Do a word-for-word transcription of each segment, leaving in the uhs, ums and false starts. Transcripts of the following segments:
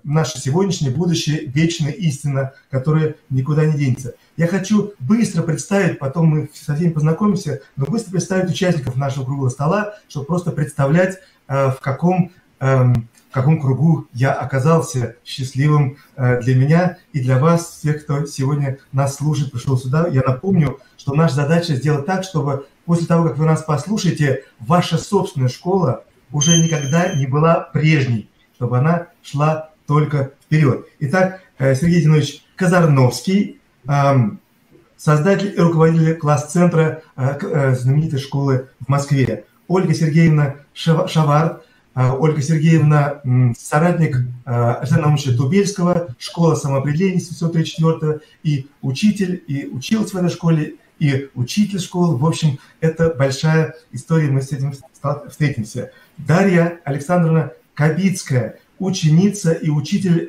наше сегодняшнее, будущее, вечная истина, которая никуда не денется. Я хочу быстро представить, потом мы со всеми познакомимся, но быстро представить участников нашего круглого стола, чтобы просто представлять, э, в каком... Э, в каком кругу я оказался счастливым для меня и для вас, всех, кто сегодня нас слушает, пришел сюда. Я напомню, что наша задача сделать так, чтобы после того, как вы нас послушаете, ваша собственная школа уже никогда не была прежней, чтобы она шла только вперед. Итак, Сергей Зинович Казарновский, создатель и руководитель класс-центра знаменитой школы в Москве. Ольга Сергеевна Шавард, Ольга Сергеевна, соратник Александра Ивановича Дубельского, школа самоопределения тысяча девятьсот тридцать четвёртого, и учитель, и училась в этой школе, и учитель школы. В общем, это большая история, мы с этим встретимся. Дарья Александровна Кабицкая, ученица и учитель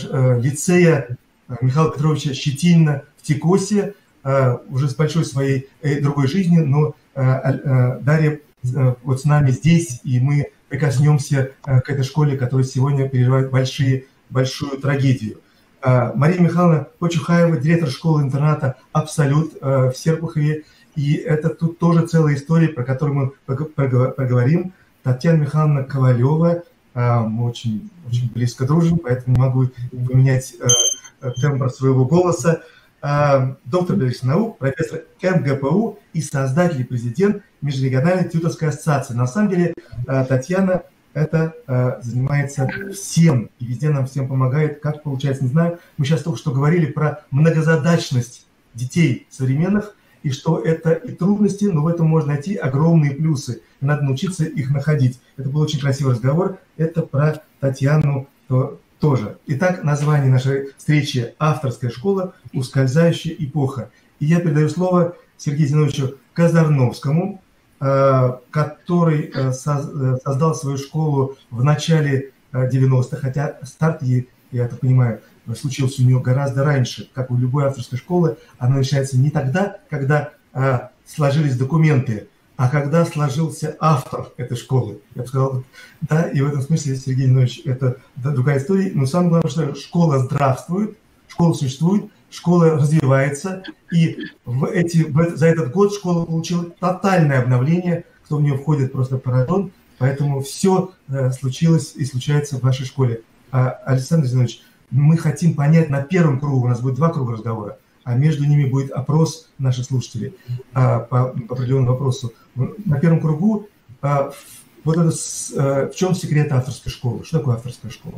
лицея Михаила Петровича Щетинина в Тикосе, уже с большой своей другой жизнью, но Дарья вот с нами здесь, и мы прикоснемся к этой школе, которая сегодня переживает большие, большую трагедию. Мария Михайловна Почухаева, директор школы-интерната «Абсолют» в Серпухове. И это тут тоже целая история, про которую мы поговорим. Татьяна Михайловна Ковалева. Мы очень, очень близко дружим, поэтому не могу поменять тембр своего голоса. Доктор биологических наук, профессор эм гэ пэ у и создатель и президент Межрегиональной тьюторской ассоциации. На самом деле Татьяна это занимается всем, и везде нам всем помогает. Как получается, не знаю. Мы сейчас только что говорили про многозадачность детей современных, и что это и трудности, но в этом можно найти огромные плюсы. И надо научиться их находить. Это был очень красивый разговор. Это про Татьяну тоже. Итак, название нашей встречи «Авторская школа. Ускользающая эпоха». И я передаю слово Сергею Зиновичу Казарновскому, который создал свою школу в начале девяностых, хотя старт, я так понимаю, случился у нее гораздо раньше. Как у любой авторской школы, она начинается не тогда, когда сложились документы, а когда сложился автор этой школы. Я бы сказал, да, и в этом смысле, Сергей Зинович, это другая история. Но самое главное, что школа здравствует, школа существует, школа развивается, и в эти, в, за этот год школа получила тотальное обновление, кто в нее входит, просто поражен, поэтому все э, случилось и случается в вашей школе. А, Александр Зинович, мы хотим понять на первом кругу, у нас будет два круга разговора, а между ними будет опрос наших слушателей а, по, по определенному вопросу. На первом кругу а, вот это, а, в чем секрет авторской школы? Что такое авторская школа?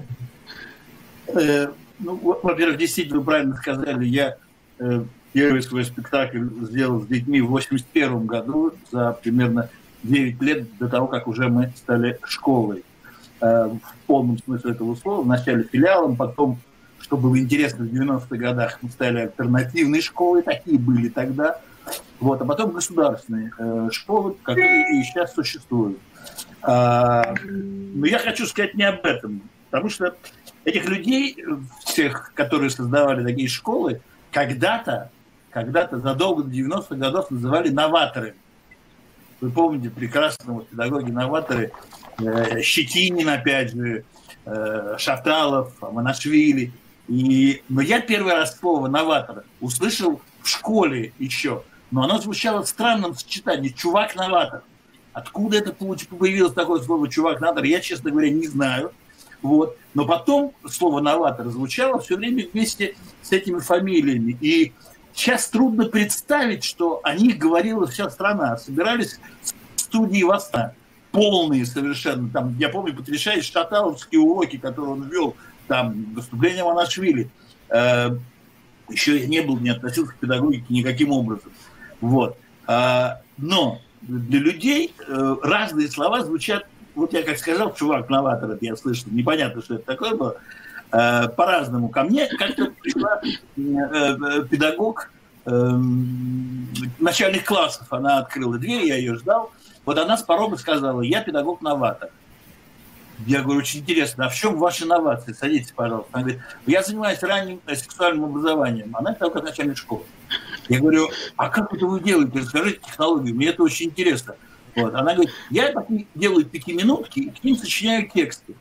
Ну, во-первых, действительно, вы правильно сказали, я э, первый свой спектакль сделал с детьми в восемьдесят первом году, за примерно девять лет до того, как уже мы стали школой. Э, в полном смысле этого слова. Вначале филиалом, потом, что было интересно, в девяностых годах мы стали альтернативной школой, такие были тогда. Вот, а потом государственные э, школы, которые и сейчас существуют. А, но я хочу сказать не об этом, потому что этих людей, всех, которые создавали такие школы, когда-то, когда-то задолго до девяностых годов называли новаторами. Вы помните прекрасно, вот, педагоги-новаторы, э, Щетинин, опять же, э, Шаталов, Аманашвили. И, но я первый раз слово «новатор» услышал в школе еще, но оно звучало в странном сочетании «чувак-новатор». Откуда это появилось такое слово «чувак-новатор», я, честно говоря, не знаю. Вот. Но потом слово «новатор» звучало все время вместе с этими фамилиями. И сейчас трудно представить, что о них говорила вся страна. Собирались студии «Восна», полные совершенно. Там, я помню потрясающие шаталовские уроки, которые он вел, там, выступление Манашвили. Э, еще я не был, не относился к педагогике никаким образом. Вот. А, но для людей э, разные слова звучат. Вот я как сказал, чувак-новатор, это я слышал, непонятно, что это такое было, э, по-разному. Ко мне как-то пришла э, э, педагог э, начальных классов, она открыла дверь, я ее ждал. Вот она с порога сказала: я педагог-новатор. Я говорю: очень интересно, а в чем ваши инновации? Садитесь, пожалуйста. Она говорит: я занимаюсь ранним сексуальным образованием. Она педагог начальной школы. Я говорю: а как это вы делаете? Расскажите технологию, мне это очень интересно. Вот. Она говорит: я делаю пятиминутки и к ним сочиняю тексты.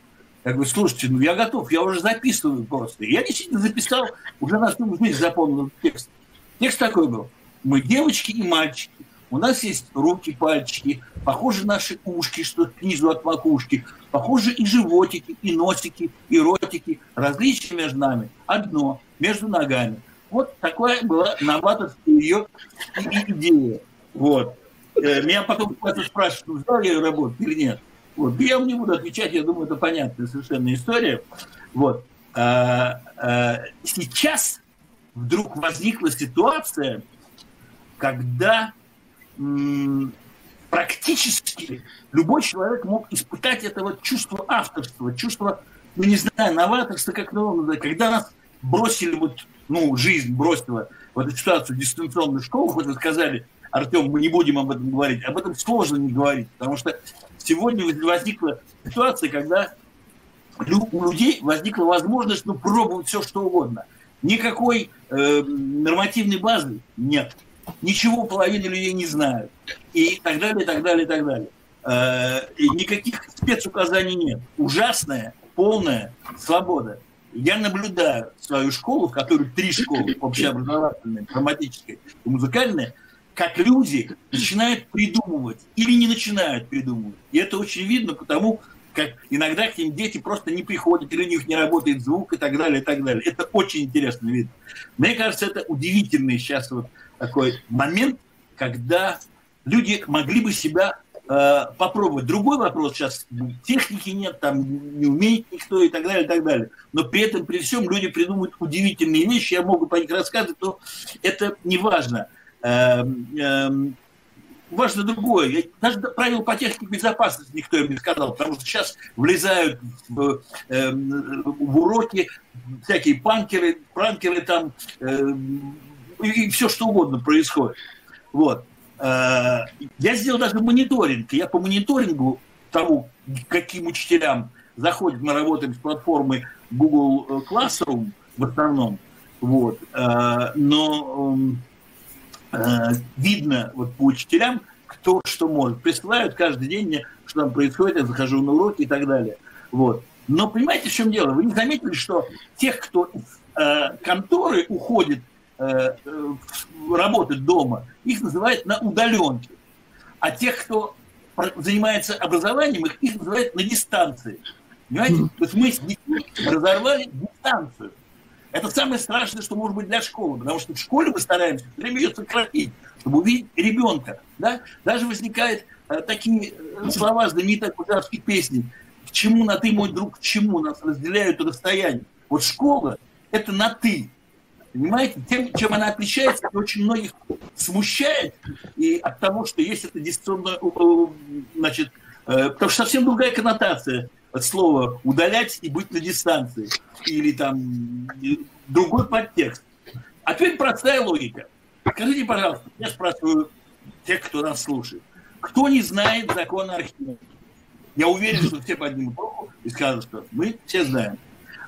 Я говорю, слушайте, ну я готов, я уже записываю просто. Я действительно записал, уже на всю жизнь запомнил текст. Текст такой был. Мы девочки и мальчики. У нас есть руки, пальчики, похожи наши ушки, что снизу от макушки, похожи и животики, и носики, и ротики. Различие между нами одно, между ногами. Вот такая была новаторская ее идея. Вот. Меня потом кто-то спрашивает, взял я ее работу или нет. Вот. Я вам не буду отвечать, я думаю, это понятная совершенно история. Вот. А, а, сейчас вдруг возникла ситуация, когда м, практически любой человек мог испытать это вот чувство авторства, чувство, ну не знаю, новаторства, как называется, когда нас бросили, вот, ну, жизнь бросила в эту ситуацию дистанционной школы, хоть вы сказали, Артем, мы не будем об этом говорить, об этом сложно не говорить, потому что сегодня возникла ситуация, когда у людей возникла возможность, ну, пробовать все, что угодно. Никакой э, нормативной базы нет. Ничего половина людей не знают. И так далее, и так далее, и так далее. Э, и никаких спецуказаний нет. Ужасная, полная свобода. Я наблюдаю свою школу, в которой три школы, общеобразовательная, драматическая и музыкальная, как люди начинают придумывать или не начинают придумывать. И это очень видно, потому как иногда к ним дети просто не приходят, или у них не работает звук и так далее, и так далее. Это очень интересно видно. Мне кажется, это удивительный сейчас вот такой момент, когда люди могли бы себя э, попробовать. Другой вопрос сейчас, техники нет, там не умеет никто и так далее, и так далее. Но при этом, при всем, люди придумывают удивительные вещи, я могу по них рассказывать, но это не важно. Э, э, важно другое. Я, даже правила по технике безопасности никто им не сказал, потому что сейчас влезают в, э, в уроки всякие панкеры, пранкеры там, э, и все что угодно происходит. Вот. Э, я сделал даже мониторинг. Я по мониторингу тому, каким учителям заходит, мы работаем с платформой Google Classroom в основном. Вот. Э, но видно вот по учителям, кто что может. Присылают каждый день мне, что там происходит, я захожу на уроки и так далее. Вот. Но понимаете, в чем дело? Вы не заметили, что тех, кто из э, конторы уходит э, э, работать дома, их называют на удаленке. А тех, кто занимается образованием, их, их называют на дистанции. Понимаете? То есть мы с детьми разорвали дистанцию. Это самое страшное, что может быть для школы, потому что в школе мы стараемся все время ее сократить, чтобы увидеть ребенка. Да? Даже возникают э, такие э, слова знаменитые кузовские песни. К чему на ты, мой друг, к чему нас разделяют расстояние? Вот школа – это на ты. Понимаете? Тем, чем она отличается, это очень многих смущает и от того, что есть это дистанционное, значит, э, потому что совсем другая коннотация от слова «удалять» и «быть на дистанции». Или там другой подтекст. Опять простая логика. Скажите, пожалуйста, я спрашиваю тех, кто нас слушает. Кто не знает закона Архимеда? Я уверен, что все поднимут руку и скажут, что мы все знаем.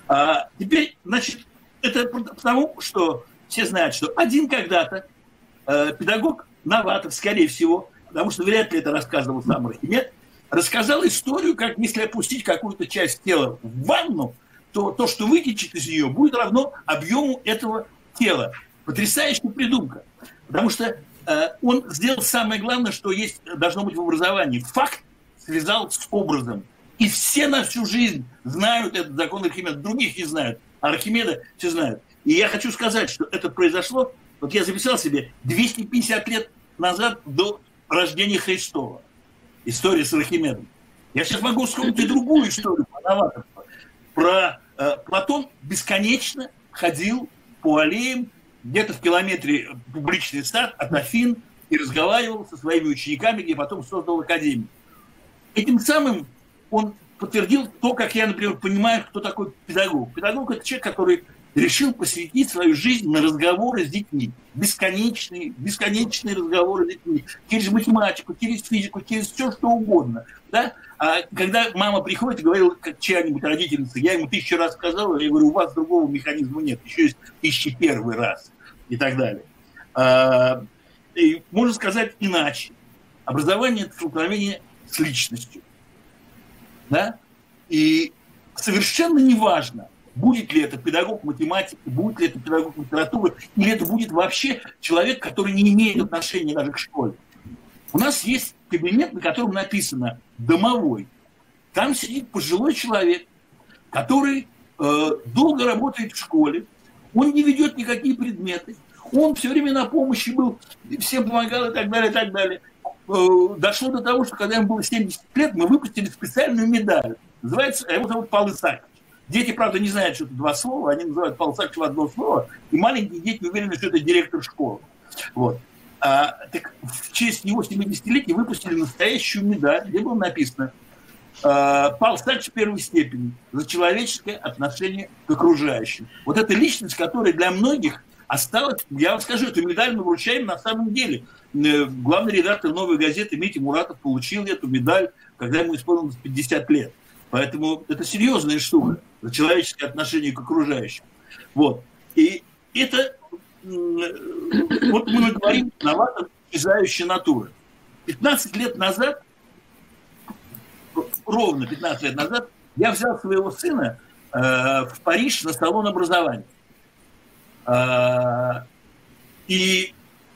А теперь, значит, это потому, что все знают, что один когда-то э, педагог, новатор, скорее всего, потому что вряд ли это рассказывал сам Архимед, рассказал историю, как если опустить какую-то часть тела в ванну, то то, что вытечет из нее, будет равно объему этого тела. Потрясающая придумка. Потому что э, он сделал самое главное, что есть, должно быть в образовании. Факт связал с образом. И все на всю жизнь знают этот закон Архимеда. Других не знают. А Архимеда все знают. И я хочу сказать, что это произошло, вот я записал себе, двести пятьдесят лет назад до рождения Христова. История с Архимедом. Я сейчас могу вспомнить и другую историю по новаторству. Про э, Платон бесконечно ходил по аллеям, где-то в километре публичный сад от Афин, и разговаривал со своими учениками, где потом создал академию. Этим самым он подтвердил то, как я, например, понимаю, кто такой педагог. Педагог – это человек, который решил посвятить свою жизнь на разговоры с детьми. Бесконечные, бесконечные разговоры с детьми. Через математику, через физику, через все, что угодно. Да? А когда мама приходит и говорила, как чья-нибудь родительница, я ему тысячу раз сказала, я говорю, у вас другого механизма нет, еще есть тысяча первый раз и так далее. А, и можно сказать иначе. Образование – это столкновение с личностью. Да? И совершенно неважно, будет ли это педагог математики, будет ли это педагог литературы, или это будет вообще человек, который не имеет отношения даже к школе. У нас есть кабинет, на котором написано «домовой». Там сидит пожилой человек, который э, долго работает в школе, он не ведет никакие предметы, он все время на помощи был, всем помогал и так далее, и так далее. Э, дошло до того, что когда ему было семьдесят лет, мы выпустили специальную медаль. Называется, его зовут Павел Исаакович. Дети, правда, не знают, что это два слова, они называют Павла Исааковича в одно слово, и маленькие дети уверены, что это директор школы. Вот. А, так в честь его семидесятилетия выпустили настоящую медаль, где было написано «Павел Исаакович первой степени за человеческое отношение к окружающим». Вот эта личность, которая для многих осталась, я вам скажу, эту медаль мы вручаем на самом деле. Главный редактор «Новой газеты» Митя Муратов получил эту медаль, когда ему исполнилось пятьдесят лет. Поэтому это серьезная штука за человеческое отношение к окружающим. Вот. И это, вот мы говорим, новатор исчезающей натуры. пятнадцать лет назад, ровно пятнадцать лет назад, я взял своего сына э, в Париж на салон образования. Э, и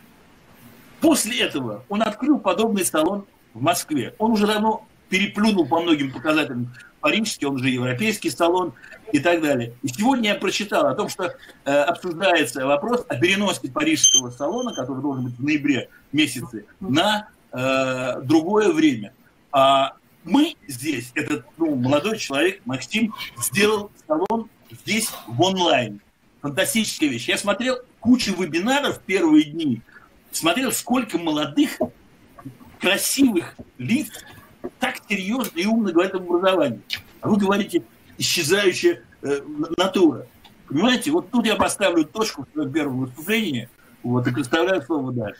после этого он открыл подобный салон в Москве. Он уже давно переплюнул по многим показателям парижский, он же европейский салон и так далее. И сегодня я прочитал о том, что э, обсуждается вопрос о переносе парижского салона, который должен быть в ноябре месяце, на э, другое время. А мы здесь, этот ну, молодой человек, Максим, сделал салон здесь в онлайн. Фантастическая вещь. Я смотрел кучу вебинаров в первые дни, смотрел, сколько молодых, красивых лиц так серьезно и умно говорят об образовании. А вы говорите, исчезающая э, натура. Понимаете, вот тут я поставлю точку в своем первом выступлении, вот, и представляю слово дальше.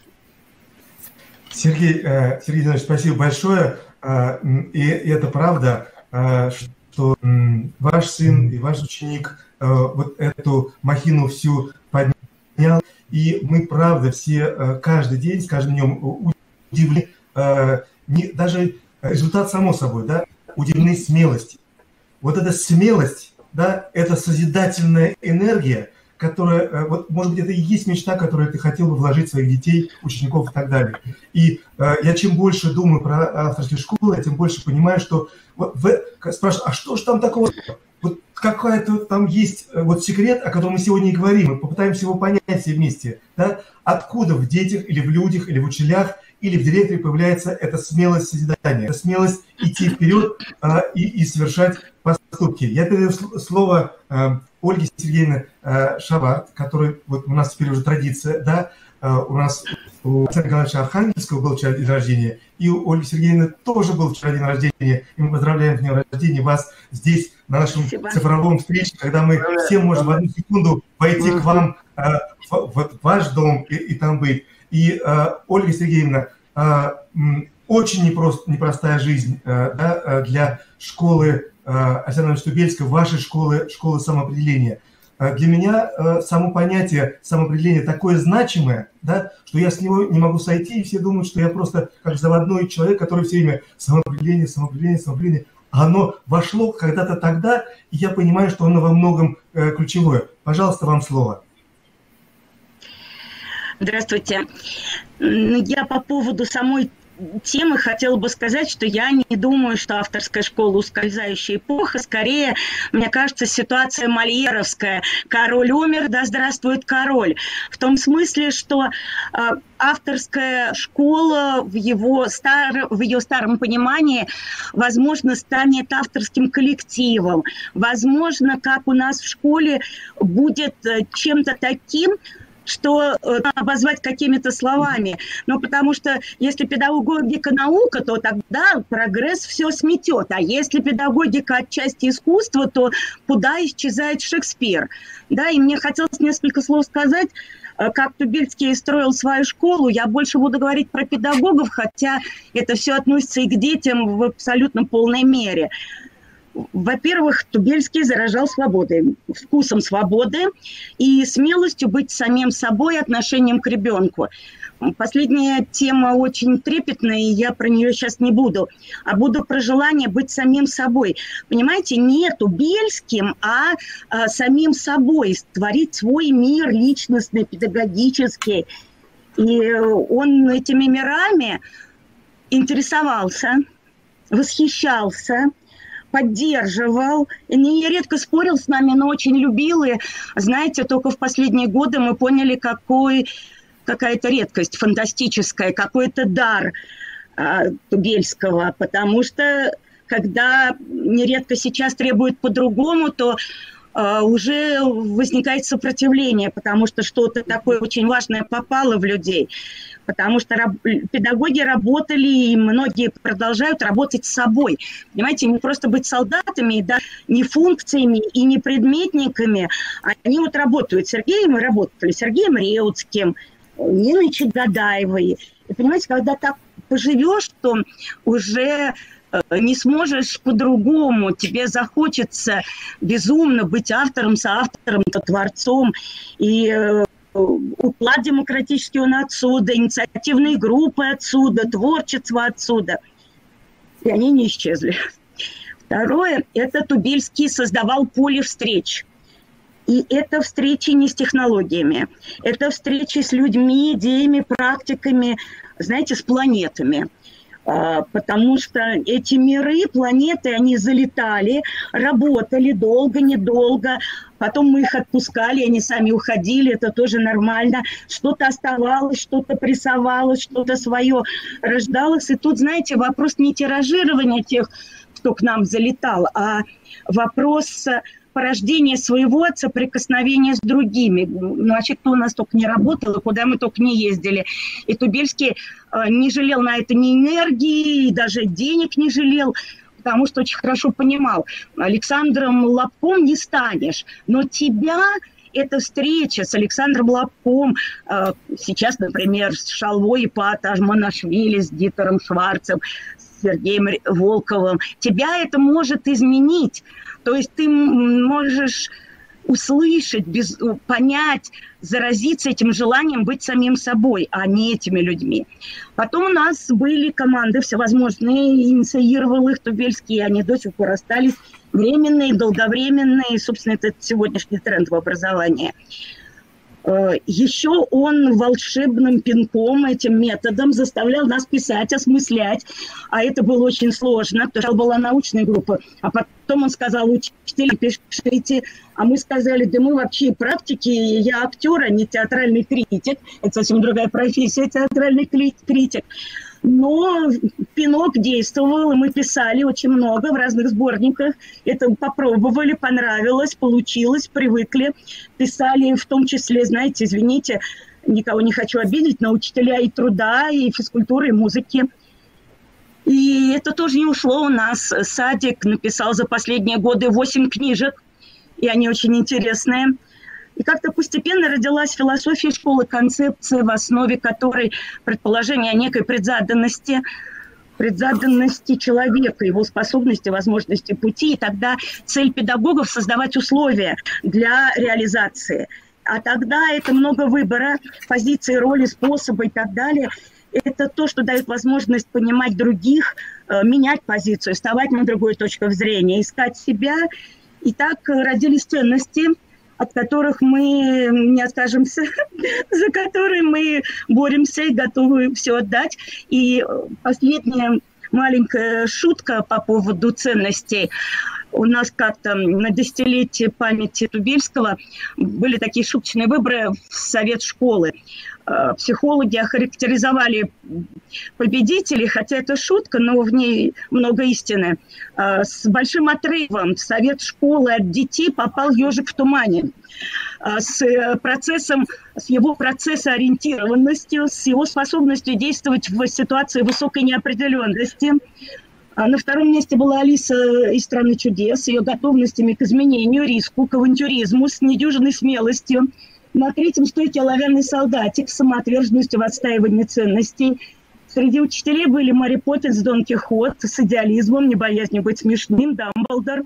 Сергей, э, Сергей Иванович, спасибо большое. Э, и, и это правда, э, что э, ваш сын и ваш ученик э, вот эту махину всю поднял. И мы, правда, все э, каждый день, с каждым днем удивлены, э, не, даже результат само собой, да, удивлены смелости. Вот эта смелость, да, это созидательная энергия, которая, вот, может быть, это и есть мечта, которую ты хотел бы вложить в своих детей, учеников и так далее. И э, я чем больше думаю про авторские школы, я тем больше понимаю, что вот, в, спрашиваю, а что же там такого? Вот какая-то там есть вот секрет, о котором мы сегодня и говорим, мы попытаемся его понять все вместе, да, откуда в детях или в людях, или в учителях, или в директоре появляется эта смелость созидания, эта смелость идти вперед а, и, и совершать поступки. Я передаю слово а, Ольге Сергеевне а, Шабарт, которой вот у нас теперь уже традиция, да, а, у нас у Александра Николаевича Архангельского был вчера день рождения, и у Ольги Сергеевны тоже был вчера день рождения, и мы поздравляем с днем рождения вас здесь, на нашем Спасибо. Цифровом встрече, когда мы все можем в одну секунду войти к вам а, в, в ваш дом и, и там быть. И э, Ольга Сергеевна, э, очень непрост, непростая жизнь э, да, для школы э, Александра Ивановича Тубельского, вашей школы, школы самоопределения. Э, для меня э, само понятие самоопределения такое значимое, да, что я с него не могу сойти, и все думают, что я просто как заводной человек, который все время самоопределение, самоопределение, самоопределение. А оно вошло когда-то тогда, и я понимаю, что оно во многом э, ключевое. Пожалуйста, вам слово. Здравствуйте. Я по поводу самой темы хотела бы сказать, что я не думаю, что авторская школа ускользающая эпоха. Скорее, мне кажется, ситуация мольеровская. Король умер, да здравствует король. В том смысле, что э, авторская школа в, его стар... в ее старом понимании, возможно, станет авторским коллективом. Возможно, как у нас в школе будет чем-то таким, что э, обозвать какими-то словами. Но потому что если педагогика наука, то тогда прогресс все сметет. А если педагогика отчасти искусства, то куда исчезает Шекспир? Да, и мне хотелось несколько слов сказать, э, как Тубельский строил свою школу. Я больше буду говорить про педагогов, хотя это все относится и к детям в абсолютно полной мере. Во-первых, Тубельский заражал свободой, вкусом свободы и смелостью быть самим собой, отношением к ребенку. последняя тема очень трепетная, и я про нее сейчас не буду, а буду про желание быть самим собой. Понимаете, не Тубельским, а, а самим собой, творить свой мир личностный, педагогический. И он этими мирами интересовался, восхищался, поддерживал, нередко спорил с нами, но очень любил. И, знаете, только в последние годы мы поняли, какой, какая-то редкость фантастическая, какой-то дар а, Тубельского, потому что когда нередко сейчас требуют по-другому, то а, уже возникает сопротивление, потому что что-то такое очень важное попало в людей. Потому что раб, педагоги работали, и многие продолжают работать с собой. Понимаете, не просто быть солдатами, да, не функциями и не предметниками. Они вот работают с Сергеем, мы работали с Сергеем Реутским, Ниной Чагадаевой. И понимаете, когда так поживешь, то уже не сможешь по-другому. Тебе захочется безумно быть автором, соавтором, творцом. И уклад демократический он отсюда, инициативные группы отсюда, творчество отсюда. И они не исчезли. Второе, это Тубельский создавал поле встреч. И это встречи не с технологиями. Это встречи с людьми, идеями, практиками, знаете, с планетами. Потому что эти миры, планеты, они залетали, работали долго, недолго, потом мы их отпускали, они сами уходили, это тоже нормально. Что-то оставалось, что-то прессовалось, что-то свое рождалось. И тут, знаете, вопрос не тиражирования тех, кто к нам залетал, а вопрос порождения своего от соприкосновения с другими. Значит, кто у нас только не работал, и куда мы только не ездили. И Тубельский э, не жалел на это ни энергии, и даже денег не жалел, потому что очень хорошо понимал, Александром Лапком не станешь, но тебя... Эта встреча с Александром Лапком, э, сейчас, например, с Шалвой Ипат Ашманашвили, с Дитером Шварцем, с Сергеем Волковым, тебя это может изменить. То есть ты можешь услышать, без, понять, заразиться этим желанием быть самим собой, а не этими людьми. Потом у нас были команды всевозможные, инициировал их Тубельский, они до сих пор остались временные, долговременные, собственно, это сегодняшний тренд в образовании. Еще он волшебным пинком, этим методом заставлял нас писать, осмыслять, а это было очень сложно, потому что была научная группа, а потом он сказал: учителя, пишите, а мы сказали: да мы вообще практики, я актер, а не театральный критик, это совсем другая профессия, театральный критик. Но пинок действовал, и мы писали очень много в разных сборниках. Это попробовали, понравилось, получилось, привыкли. Писали в том числе, знаете, извините, никого не хочу обидеть, но учителя и труда, и физкультуры, и музыки. И это тоже не ушло у нас. Садик написал за последние годы восемь книжек, и они очень интересные. И как-то постепенно родилась философия школы, концепция, в основе которой предположение о некой предзаданности, предзаданности человека, его способности, возможности пути. И тогда цель педагогов – создавать условия для реализации. А тогда это много выбора, позиции, роли, способы и так далее. Это то, что дает возможность понимать других, менять позицию, вставать на другую точку зрения, искать себя. И так родились ценности, от которых мы не откажемся, за которые мы боремся и готовы все отдать. И последняя маленькая шутка по поводу ценностей. У нас как-то на десятилетие памяти Тубельского были такие шуточные выборы в совет школы. Психологи охарактеризовали победителей, хотя это шутка, но в ней много истины. С большим отрывом в совет школы от детей попал ежик в тумане. С процессом, с его процессоориентированностью, с его способностью действовать в ситуации высокой неопределенности. На втором месте была Алиса из «Страны чудес», с ее готовностями к изменению, риску, к авантюризму, с недюжинной смелостью. На третьем стойке оловянный солдатик с самоотверженностью в отстаивании ценностей. Среди учителей были Мэри Поппинс, Дон Кихот с идеализмом, не боязнью быть смешным, Дамблдор.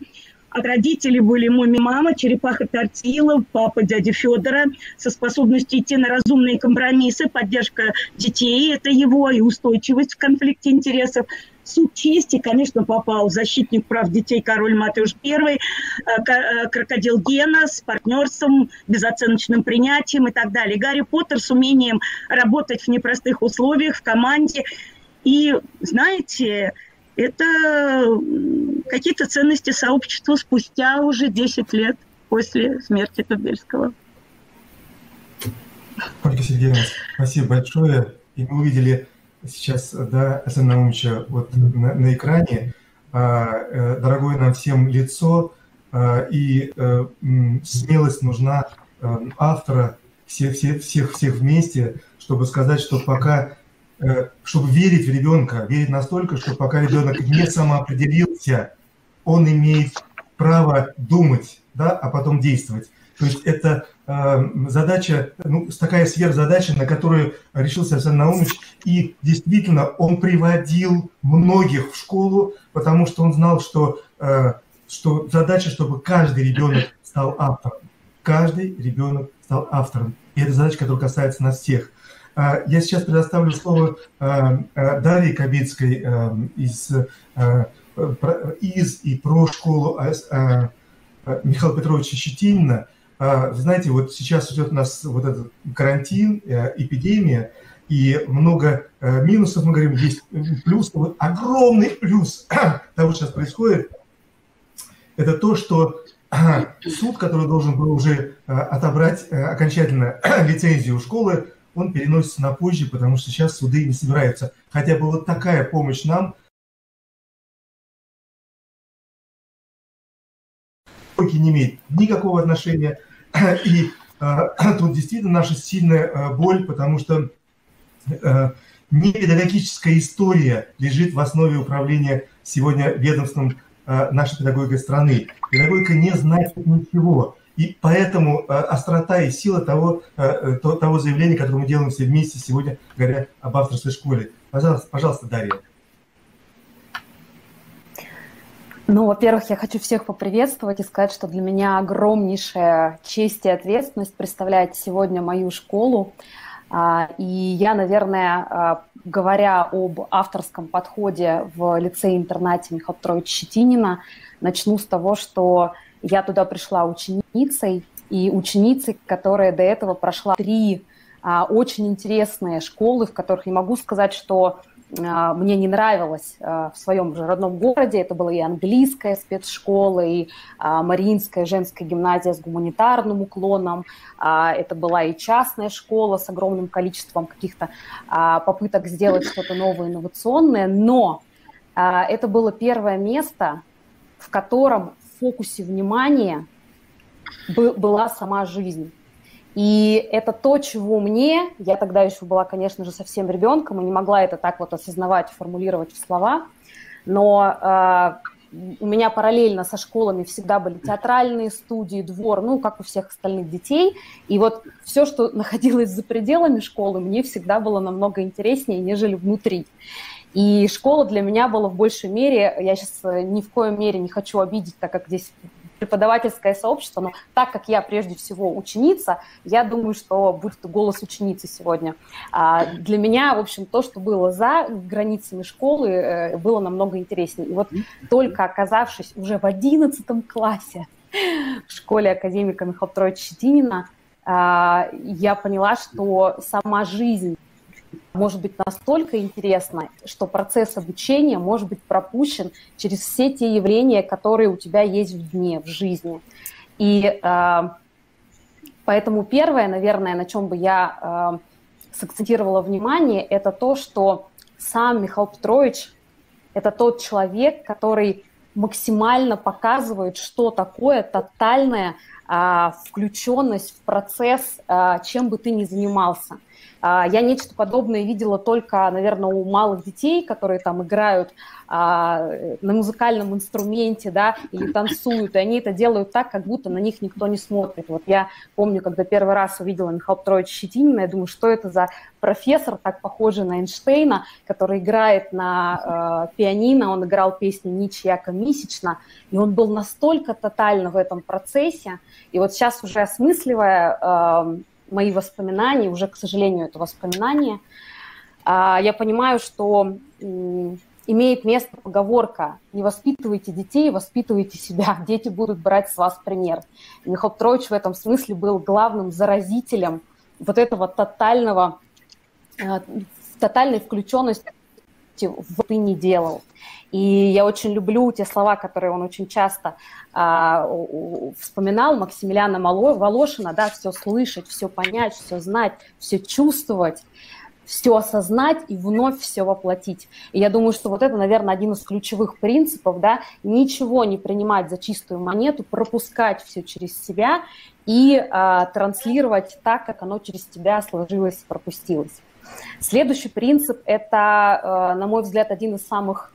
А родители были муми-мама, черепаха Тортила, папа дяди Федора, со способностью идти на разумные компромиссы, поддержка детей, это его, и устойчивость в конфликте интересов. Суд чести, конечно, попал защитник прав детей король Матеуш Первый, крокодил Гена с партнерством, безоценочным принятием и так далее. Гарри Поттер с умением работать в непростых условиях, в команде. И, знаете, это какие-то ценности сообщества спустя уже десять лет после смерти Тубельского. Ольга Сергеевна, спасибо большое. И мы увидели сейчас, да, Александра Наумовича вот на, на экране, а, дорогое нам всем лицо, а, и а, смелость нужна а, автора всех, всех, всех, всех вместе, чтобы сказать, что пока, а, чтобы верить в ребенка, верить настолько, что пока ребенок не самоопределился, он имеет право думать, да, а потом действовать. То есть это э, задача, ну, такая сверхзадача, на которую решился Александр Наумович, и действительно он приводил многих в школу, потому что он знал, что, э, что задача, чтобы каждый ребенок стал автором. Каждый ребенок стал автором. И это задача, которая касается нас всех. Э, я сейчас предоставлю слово э, э, Дарье Кабицкой э, из, э, из и про школу э, э, Михаила Петровича Щетинина. Вы знаете, вот сейчас идет у нас вот этот карантин, эпидемия, и много минусов, мы говорим, есть плюс. Вот огромный плюс того, что сейчас происходит, это то, что суд, который должен был уже отобрать окончательно лицензию школы, он переносится на позже, потому что сейчас суды не собираются. Хотя бы вот такая помощь нам не имеет никакого отношения. И э, тут действительно наша сильная э, боль, потому что э, не педагогическая история лежит в основе управления сегодня ведомством э, нашей педагогики страны. Педагогика не знает ничего. И поэтому э, острота и сила того, э, то, того заявления, которое мы делаем все вместе сегодня, говоря об авторской школе. Пожалуйста, пожалуйста, Дарья. Ну, во-первых, я хочу всех поприветствовать и сказать, что для меня огромнейшая честь и ответственность представлять сегодня мою школу. И я, наверное, говоря об авторском подходе в лицее-интернате Михаила Петровича Щетинина, начну с того, что я туда пришла ученицей, и ученицей, которая до этого прошла три очень интересные школы, в которых не могу сказать, что мне не нравилось в своем же родном городе. Это была и английская спецшкола, и Мариинская женская гимназия с гуманитарным уклоном. Это была и частная школа с огромным количеством каких-то попыток сделать что-то новое, инновационное. Но это было первое место, в котором в фокусе внимания была сама жизнь. И это то, чего мне, я тогда еще была, конечно же, совсем ребенком и не могла это так вот осознавать, формулировать в слова, но э, у меня параллельно со школами всегда были театральные студии, двор, ну, как у всех остальных детей, и вот все, что находилось за пределами школы, мне всегда было намного интереснее, нежели внутри. И школа для меня была в большей мере, я сейчас ни в коем мере не хочу обидеть, так как здесь преподавательское сообщество, но так как я прежде всего ученица, я думаю, что будет голос ученицы сегодня. Для меня, в общем, то, что было за границами школы, было намного интереснее. И вот только оказавшись уже в одиннадцатом классе в школе академика Михаила Петровича Щетинина, я поняла, что сама жизнь может быть настолько интересно, что процесс обучения может быть пропущен через все те явления, которые у тебя есть в дне, в жизни. И э, поэтому первое, наверное, на чем бы я э, сакцентировала внимание, это то, что сам Михаил Петрович – это тот человек, который максимально показывает, что такое тотальное включенность в процесс, чем бы ты ни занимался. Я нечто подобное видела только, наверное, у малых детей, которые там играют а, на музыкальном инструменте, да, или танцуют, и они это делают так, как будто на них никто не смотрит. Вот я помню, когда первый раз увидела Михаила Петровича Щетинина, я думаю, что это за профессор, так похожий на Эйнштейна, который играет на э, пианино, он играл песню «Ничьяка месячно», и он был настолько тотально в этом процессе, и вот сейчас уже осмысливая э, мои воспоминания, уже, к сожалению, это воспоминания, я понимаю, что имеет место поговорка: не воспитывайте детей, воспитывайте себя, дети будут брать с вас пример. И Михаил Петрович в этом смысле был главным заразителем вот этого тотального, тотальной включенности в «ты не делал». И я очень люблю те слова, которые он очень часто а, вспоминал, Максимилиана Волошина, да, все слышать, все понять, все знать, все чувствовать, все осознать и вновь все воплотить. И я думаю, что вот это, наверное, один из ключевых принципов, да, ничего не принимать за чистую монету, пропускать все через себя и а, транслировать так, как оно через тебя сложилось, пропустилось. Следующий принцип – это, на мой взгляд, один из самых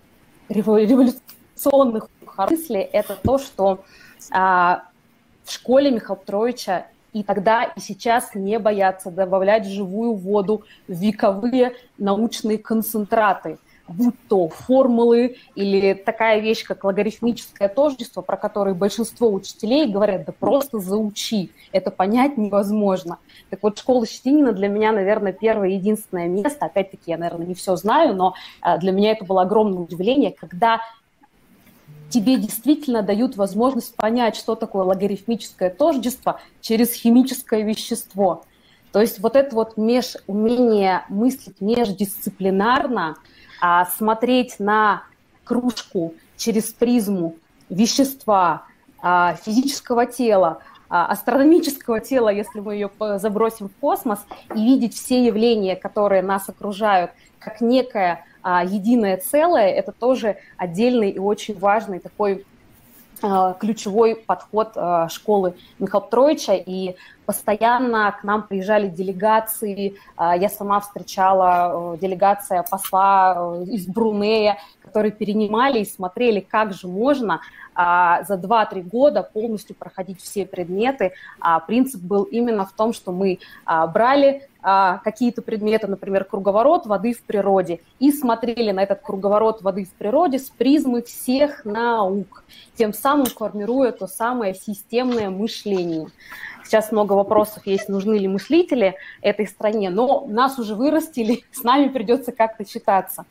революционных мыслей, это то, что а, в школе Михаила Петровича и тогда, и сейчас не боятся добавлять в живую воду вековые научные концентраты, будь то формулы или такая вещь, как логарифмическое тождество, про которое большинство учителей говорят: да просто заучи, это понять невозможно. Так вот, школа Щетинина для меня, наверное, первое и единственное место, опять-таки, я, наверное, не все знаю, но для меня это было огромное удивление, когда тебе действительно дают возможность понять, что такое логарифмическое тождество через химическое вещество. То есть вот это вот меж, умение мыслить междисциплинарно, а смотреть на кружку через призму вещества, а, физического тела, а, астрономического тела, если мы ее забросим в космос, и видеть все явления, которые нас окружают, как некое а, единое целое, это тоже отдельный и очень важный такой а, ключевой подход а, школы Михаила Петровича. И постоянно к нам приезжали делегации, а, я сама встречала а, делегация посла а, из Брунея, которые перенимали и смотрели, как же можно а, за два-три года полностью проходить все предметы. А, принцип был именно в том, что мы а, брали а, какие-то предметы, например, круговорот воды в природе, и смотрели на этот круговорот воды в природе с призмы всех наук, тем самым формируя то самое системное мышление. Сейчас много вопросов есть, нужны ли мыслители этой стране, но нас уже вырастили, с нами придется как-то считаться.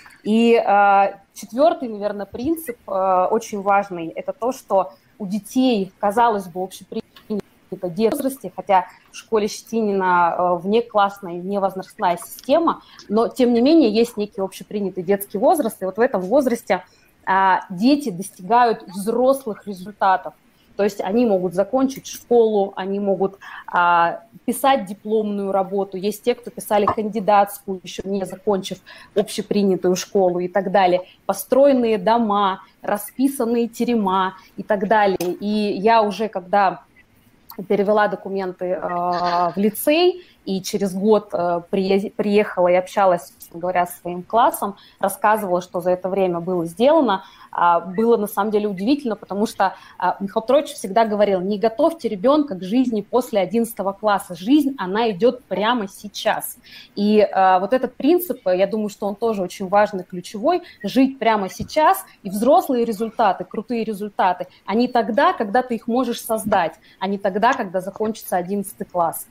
И э, четвертый, наверное, принцип э, очень важный, это то, что у детей, казалось бы, общепринятый возрасте, хотя в школе Щетинина э, внеклассная, вневозрастная система, но, тем не менее, есть некий общепринятый детский возраст, и вот в этом возрасте э, дети достигают взрослых результатов. То есть они могут закончить школу, они могут а, писать дипломную работу. Есть те, кто писали кандидатскую, еще не закончив общепринятую школу и так далее. Построенные дома, расписанные терема и так далее. И я уже, когда перевела документы э, в лицей, и через год э, приехала и общалась, собственно говоря, со своим классом, рассказывала, что за это время было сделано. А, было на самом деле удивительно, потому что а, Михаил Петрович всегда говорил: не готовьте ребенка к жизни после одиннадцатого класса. Жизнь, она идет прямо сейчас. И а, вот этот принцип, я думаю, что он тоже очень важный, ключевой. Жить прямо сейчас, и взрослые результаты, крутые результаты, они тогда, когда ты их можешь создать, а не тогда, когда закончится одиннадцатый класс.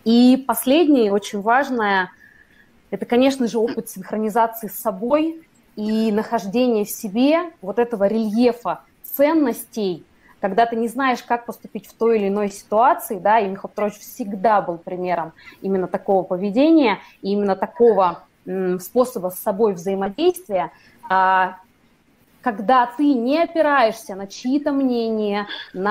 И последнее, очень важное, это, конечно же, опыт синхронизации с собой и нахождение в себе вот этого рельефа ценностей, когда ты не знаешь, как поступить в той или иной ситуации, да, и Михаил Петрович всегда был примером именно такого поведения, и именно такого м, способа с собой взаимодействия, а, когда ты не опираешься на чьи-то мнения,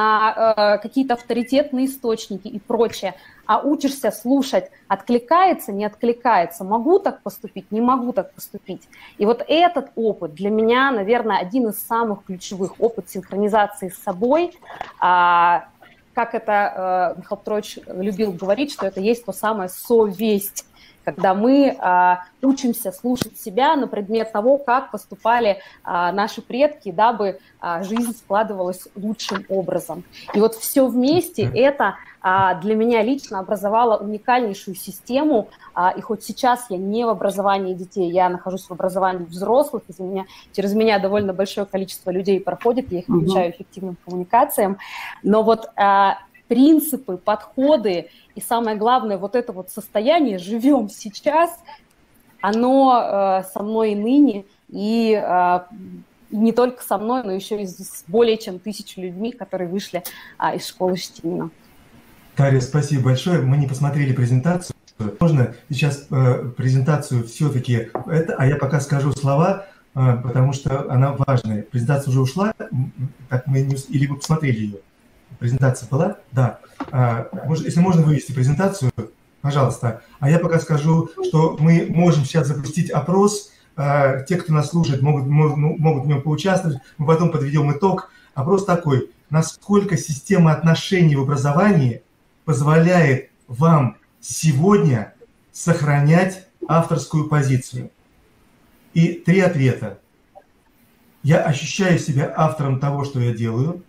на э, какие-то авторитетные источники и прочее, а учишься слушать, откликается, не откликается, могу так поступить, не могу так поступить. И вот этот опыт для меня, наверное, один из самых ключевых, опыт синхронизации с собой, а, как это Михаил Петрович любил говорить, что это есть то самое совесть, когда мы а, учимся слушать себя на предмет того, как поступали а, наши предки, дабы а, жизнь складывалась лучшим образом. И вот все вместе это а, для меня лично образовало уникальнейшую систему, а, и хоть сейчас я не в образовании детей, я нахожусь в образовании взрослых, из меня, через меня довольно большое количество людей проходит, я их обучаю эффективным коммуникациям, но вот а, принципы, подходы и самое главное, вот это вот состояние «живем сейчас», оно э, со мной и ныне, и э, не только со мной, но еще и с более чем тысячей людьми, которые вышли э, из школы Штинина. Дарья, спасибо большое. Мы не посмотрели презентацию. Можно сейчас э, презентацию все-таки, это, а я пока скажу слова, э, потому что она важная. Презентация уже ушла, так мы не, или вы посмотрели ее? Презентация была? Да. А, может, если можно вывести презентацию, пожалуйста. А я пока скажу, что мы можем сейчас запустить опрос. А, те, кто нас слушает, могут, могут, могут в нем поучаствовать. Мы потом подведем итог. Опрос такой. Насколько система отношений в образовании позволяет вам сегодня сохранять авторскую позицию? И три ответа. Я ощущаю себя автором того, что я делаю.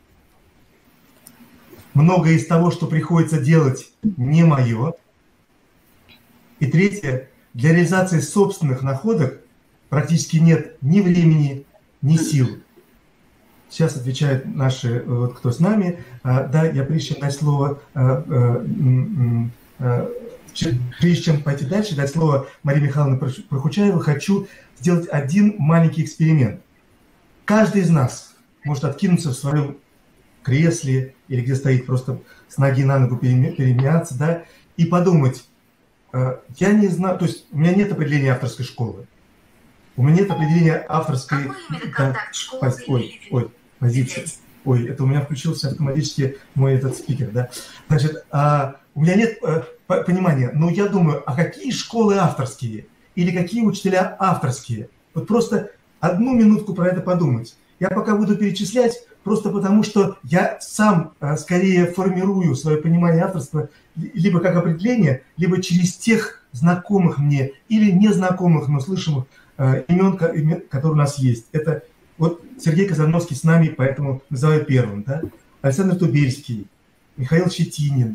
Многое из того, что приходится делать, не мое. И третье, для реализации собственных находок практически нет ни времени, ни сил. Сейчас отвечают наши, вот, кто с нами. А, да, я прежде чем дать слово, а, а, а, прежде чем пойти дальше, дать слово Марии Михайловне Прохучаевой, хочу сделать один маленький эксперимент. Каждый из нас может откинуться в своем кресле или где стоит, просто с ноги на ногу перемяться, да, и подумать, э, я не знаю, то есть у меня нет определения авторской школы, у меня нет определения авторской да, пози, ой, ой, позиции, ой, это у меня включился автоматически мой этот спикер, да, значит, а, у меня нет э, понимания, но я думаю, а какие школы авторские или какие учителя авторские, вот просто одну минутку про это подумать. Я пока буду перечислять, просто потому что я сам а, скорее формирую свое понимание авторства либо как определение, либо через тех знакомых мне или незнакомых, но слышимых а, имен, которые у нас есть. Это вот Сергей Казановский с нами, поэтому называю первым. Да? Александр Тубельский, Михаил Щетинин,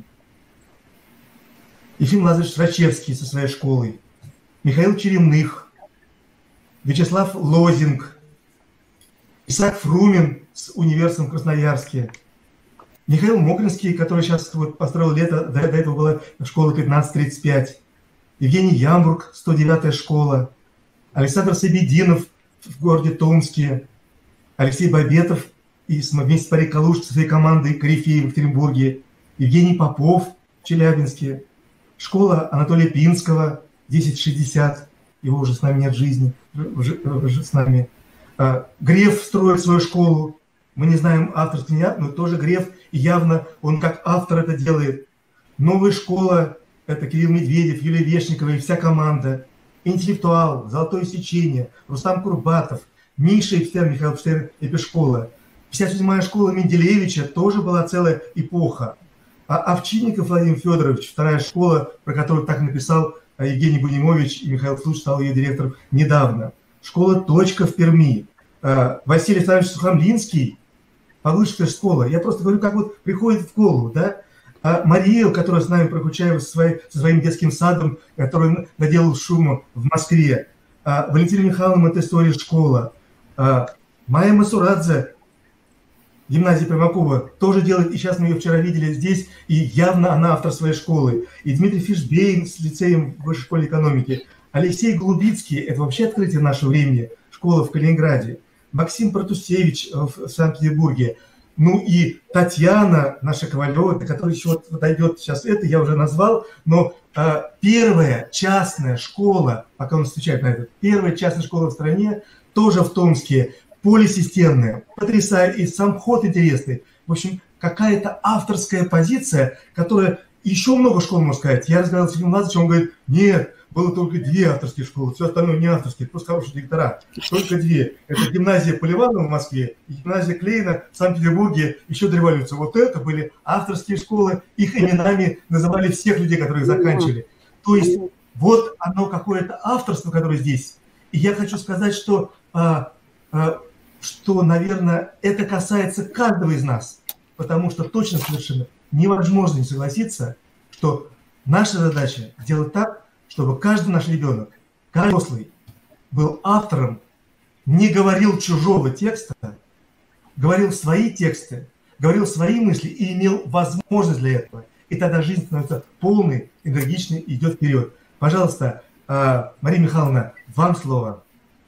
Ефим Лазаревич Рачевский со своей школой, Михаил Черемных, Вячеслав Лозинг, Исаак Фрумин с университетом в Красноярске, Михаил Мокринский, который сейчас вот построил лето, до, до этого была школа пятнадцать тридцать пять, Евгений Ямбург, сто девятая школа, Александр Сабединов в городе Томске, Алексей Бабетов и вместе с Парей Калуш со своей командой Корифеи в Екатеринбурге, Евгений Попов в Челябинске, школа Анатолия Пинского, десять шестьдесят, его уже с нами нет в жизни, уже с нами. Греф строит свою школу, мы не знаем авторский, но тоже Греф, и явно он как автор это делает. Новая школа, это Кирилл Медведев, Юлия Вешникова и вся команда. Интеллектуал, Золотое сечение, Рустам Курбатов, Миша Эпштейн, Михаил Эпштейн, Эпишкола. пятьдесят седьмая школа Менделеевича тоже была целая эпоха. А Овчинников Владимир Федорович, вторая школа, про которую так написал Евгений Бунимович, и Михаил Случ стал ее директором недавно. Школа «Точка» в Перми. Василий Александрович Сухомлинский, Павловская школа. Я просто говорю, как вот приходит в голову, да? А Мария, которая с нами Прохучаева со, своей, со своим детским садом, который наделал шума в Москве. А Валентина Михайловна Монтессори школа. А Майя Масурадзе, гимназия Примакова, тоже делает, и сейчас мы ее вчера видели здесь, и явно она автор своей школы. И Дмитрий Фишбейн с лицеем Высшей школы экономики. Алексей Голубицкий, это вообще открытие нашего времени, школа в Калининграде. Максим Протусевич в Санкт-Петербурге. Ну и Татьяна, наша Ковалева, которая еще вот дойдет сейчас, это я уже назвал, но э, первая частная школа, пока он встречает на это, первая частная школа в стране, тоже в Томске, полисистемная, потрясающая, и сам ход интересный. В общем, какая-то авторская позиция, которая еще много школ, можно сказать. Я разговаривал с Сергеем Лазаревичем, он говорит, нет, было только две авторские школы, все остальное не авторские, просто хорошие директора. Только две. Это гимназия Поливанова в Москве и гимназия Клейна в Санкт-Петербурге еще до революции. Вот это были авторские школы, их именами называли всех людей, которые их заканчивали. То есть вот оно какое-то авторство, которое здесь. И я хочу сказать, что, а, а, что, наверное, это касается каждого из нас, потому что точно совершенно невозможно не согласиться, что наша задача сделать так, чтобы каждый наш ребенок, каждый взрослый был автором, не говорил чужого текста, говорил свои тексты, говорил свои мысли и имел возможность для этого. И тогда жизнь становится полной, энергичной и идет вперед. Пожалуйста, Мария Михайловна, вам слово.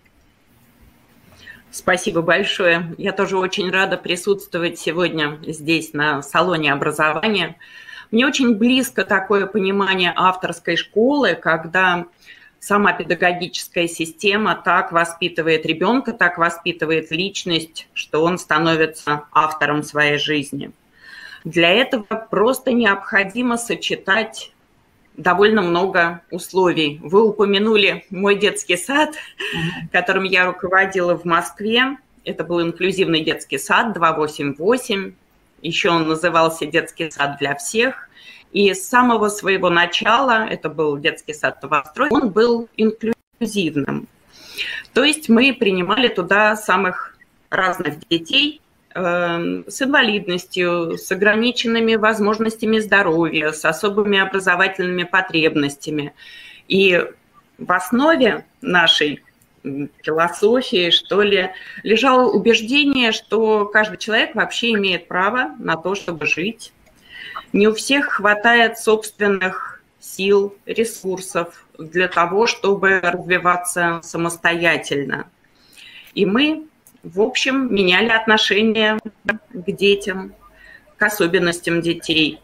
Спасибо большое. Я тоже очень рада присутствовать сегодня здесь, на салоне образования. Мне очень близко такое понимание авторской школы, когда сама педагогическая система так воспитывает ребенка, так воспитывает личность, что он становится автором своей жизни. Для этого просто необходимо сочетать довольно много условий. Вы упомянули мой детский сад, которым я руководила в Москве. Это был инклюзивный детский сад два восемь восемь. Еще он назывался «Детский сад для всех». И с самого своего начала, это был детский сад «Новострой», он был инклюзивным. То есть мы принимали туда самых разных детей э, с инвалидностью, с ограниченными возможностями здоровья, с особыми образовательными потребностями. И в основе нашей философии, что ли, лежало убеждение, что каждый человек вообще имеет право на то, чтобы жить. Не у всех хватает собственных сил, ресурсов для того, чтобы развиваться самостоятельно. И мы, в общем, меняли отношение к детям, к особенностям детей.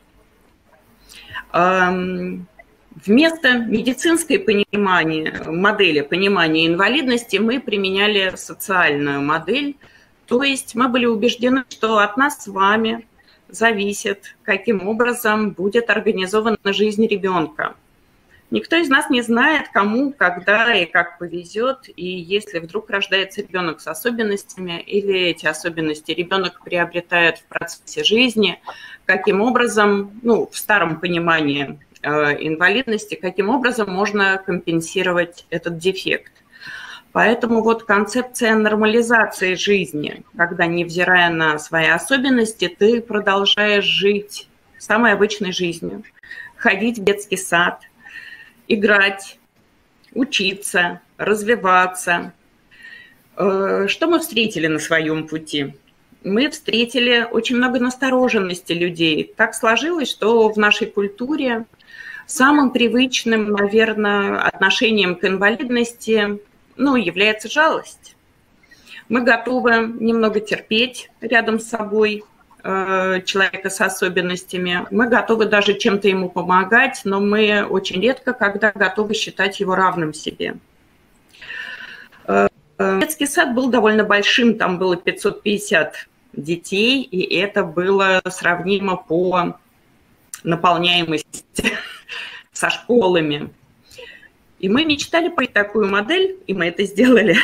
Вместо медицинской понимания, модели понимания инвалидности мы применяли социальную модель, то есть мы были убеждены, что от нас с вами зависит, каким образом будет организована жизнь ребенка. Никто из нас не знает, кому, когда и как повезет, и если вдруг рождается ребенок с особенностями, или эти особенности ребенок приобретает в процессе жизни, каким образом, ну, в старом понимании инвалидности, каким образом можно компенсировать этот дефект. Поэтому вот концепция нормализации жизни, когда, невзирая на свои особенности, ты продолжаешь жить самой обычной жизнью, ходить в детский сад, играть, учиться, развиваться. Что мы встретили на своем пути? Мы встретили очень много настороженности людей. Так сложилось, что в нашей культуре самым привычным, наверное, отношением к инвалидности, ну, является жалость. Мы готовы немного терпеть рядом с собой э, человека с особенностями. Мы готовы даже чем-то ему помогать, но мы очень редко, когда готовы считать его равным себе. Э, детский сад был довольно большим, там было пятьсот пятьдесят детей, и это было сравнимо по наполняемости со школами. И мы мечтали пойти такую модель, и мы это сделали,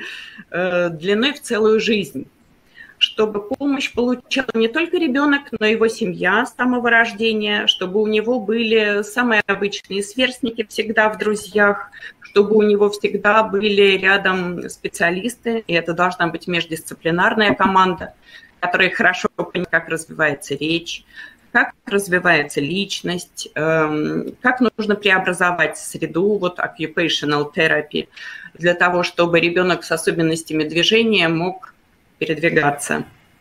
длиной в целую жизнь, чтобы помощь получал не только ребенок, но и его семья с самого рождения, чтобы у него были самые обычные сверстники всегда в друзьях, чтобы у него всегда были рядом специалисты, и это должна быть междисциплинарная команда, которая хорошо понимает, как развивается речь, как развивается личность, как нужно преобразовать среду, вот occupational therapy, для того, чтобы ребенок с особенностями движения мог передвигаться.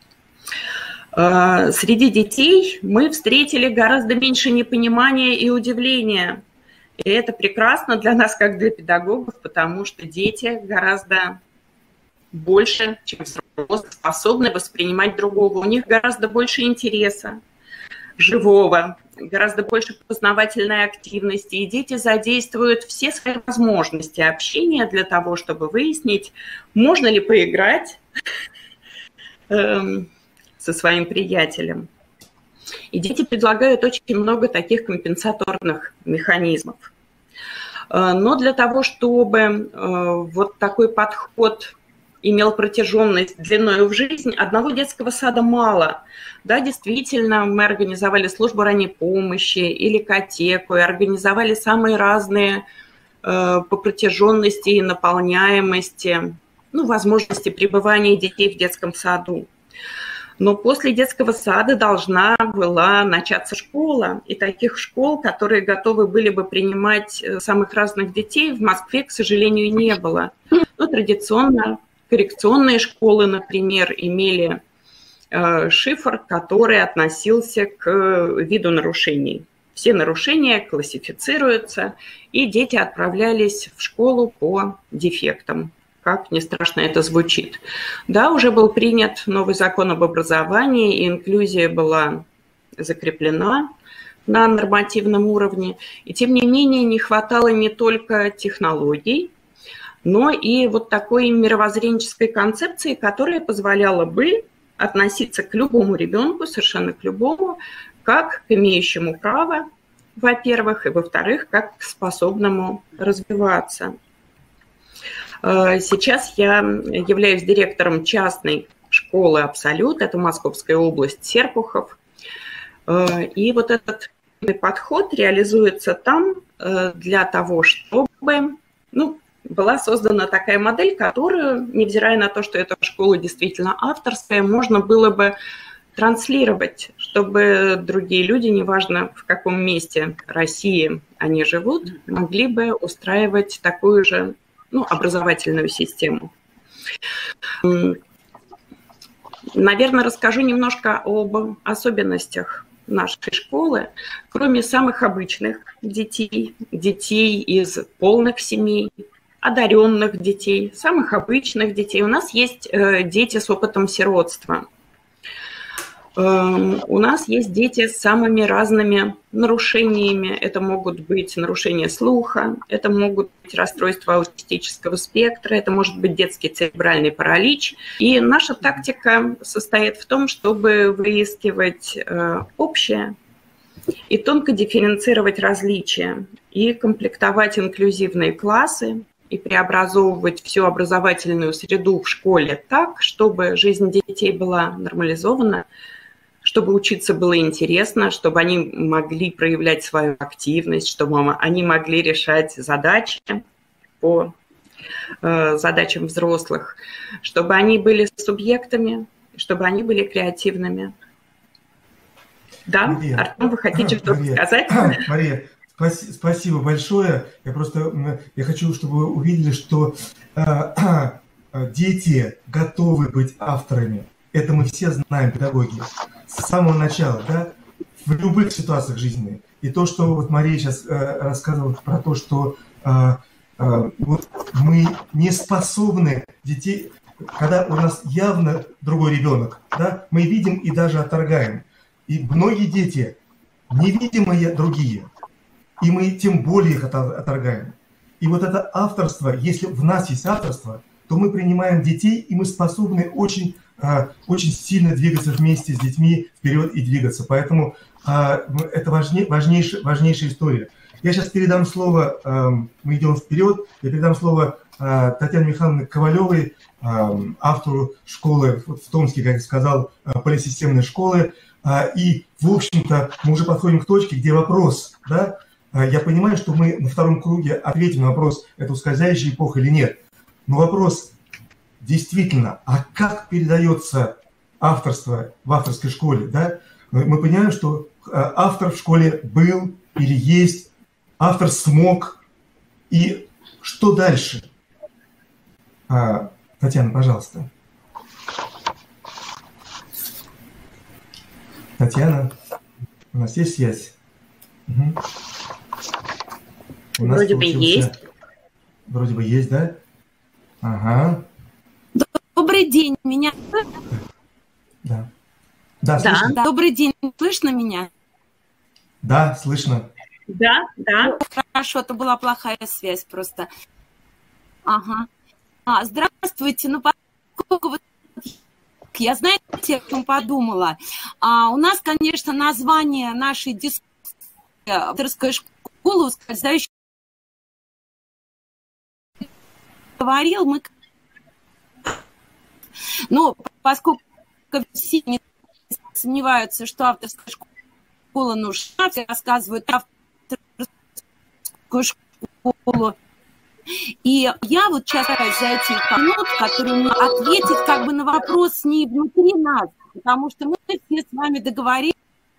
Среди детей мы встретили гораздо меньше непонимания и удивления. И это прекрасно для нас, как для педагогов, потому что дети гораздо больше, чем взрослые, способны воспринимать другого. У них гораздо больше интереса живого, гораздо больше познавательной активности, и дети задействуют все свои возможности общения для того, чтобы выяснить, можно ли поиграть э, со своим приятелем. И дети предлагают очень много таких компенсаторных механизмов. Но для того, чтобы вот такой подход имел протяженность длиною в жизнь, одного детского сада мало. Да, действительно, мы организовали службу ранней помощи или икотеку, и организовали самые разные э, по протяженности и наполняемости, ну, возможности пребывания детей в детском саду. Но после детского сада должна была начаться школа, и таких школ, которые готовы были бы принимать самых разных детей, в Москве, к сожалению, не было. Но традиционно коррекционные школы, например, имели э, шифр, который относился к виду нарушений. Все нарушения классифицируются, и дети отправлялись в школу по дефектам. Как ни страшно это звучит. Да, уже был принят новый закон об образовании, и инклюзия была закреплена на нормативном уровне. И тем не менее не хватало не только технологий, но и вот такой мировоззренческой концепции, которая позволяла бы относиться к любому ребенку, совершенно к любому, как к имеющему право, во-первых, и во-вторых, как к способному развиваться. Сейчас я являюсь директором частной школы «Абсолют», это Московская область, Серпухов. И вот этот подход реализуется там для того, чтобы, ну, была создана такая модель, которую, невзирая на то, что эта школа действительно авторская, можно было бы транслировать, чтобы другие люди, неважно в каком месте России они живут, могли бы устраивать такую же, ну, образовательную систему. Наверное, расскажу немножко об особенностях нашей школы. Кроме самых обычных детей, детей из полных семей, одаренных детей, самых обычных детей, у нас есть дети с опытом сиротства. У нас есть дети с самыми разными нарушениями. Это могут быть нарушения слуха, это могут быть расстройства аутистического спектра, это может быть детский церебральный паралич. И наша тактика состоит в том, чтобы выискивать общее и тонко дифференцировать различия, и комплектовать инклюзивные классы, и преобразовывать всю образовательную среду в школе так, чтобы жизнь детей была нормализована, чтобы учиться было интересно, чтобы они могли проявлять свою активность, чтобы они могли решать задачи по э, задачам взрослых, чтобы они были субъектами, чтобы они были креативными. Да, Мария, Артем, вы хотите что-то сказать? Мария, спаси, спасибо большое. Я просто я хочу, чтобы вы увидели, что э, э, дети готовы быть авторами. Это мы все знаем, педагоги. С самого начала, да, в любых ситуациях жизненных. И то, что вот Мария сейчас э, рассказывала про то, что э, э, вот мы не способны детей, когда у нас явно другой ребенок, да, мы видим и даже отторгаем. И многие дети невидимые другие, и мы тем более их отторгаем. И вот это авторство, если в нас есть авторство, то мы принимаем детей, и мы способны очень очень сильно двигаться вместе с детьми вперед и двигаться. Поэтому это важней, важнейшая, важнейшая история. Я сейчас передам слово, мы идем вперед, я передам слово Татьяне Михайловне Ковалевой, автору школы в Томске, как я сказал, полисистемной школы. И, в общем-то, мы уже подходим к точке, где вопрос, да, я понимаю, что мы на втором круге ответим на вопрос, это ускользающая эпоха или нет. Но вопрос действительно, а как передается авторство в авторской школе, да? Мы понимаем, что автор в школе был или есть, автор смог, и что дальше? А, Татьяна, пожалуйста. Татьяна, у нас есть связь? Угу. У нас Вроде бы есть. Вроде бы есть, да? Ага. Добрый день, меня... Да. Да, слышно? Да, добрый день, слышно меня? Да, слышно. Да, да. Хорошо, это была плохая связь просто. Ага. А, здравствуйте, ну поскольку вот Я, знаете, о чем подумала? А, у нас, конечно, название нашей дискуссии «Авторская школа ускользающая». Говорил, мы... Но поскольку все не сомневаются, что авторская школа нужна, все рассказывают авторскую школу. И я вот сейчас стараюсь за эти минут, которые мне ответить как бы на вопрос не внутри нас, потому что мы все с вами договорились.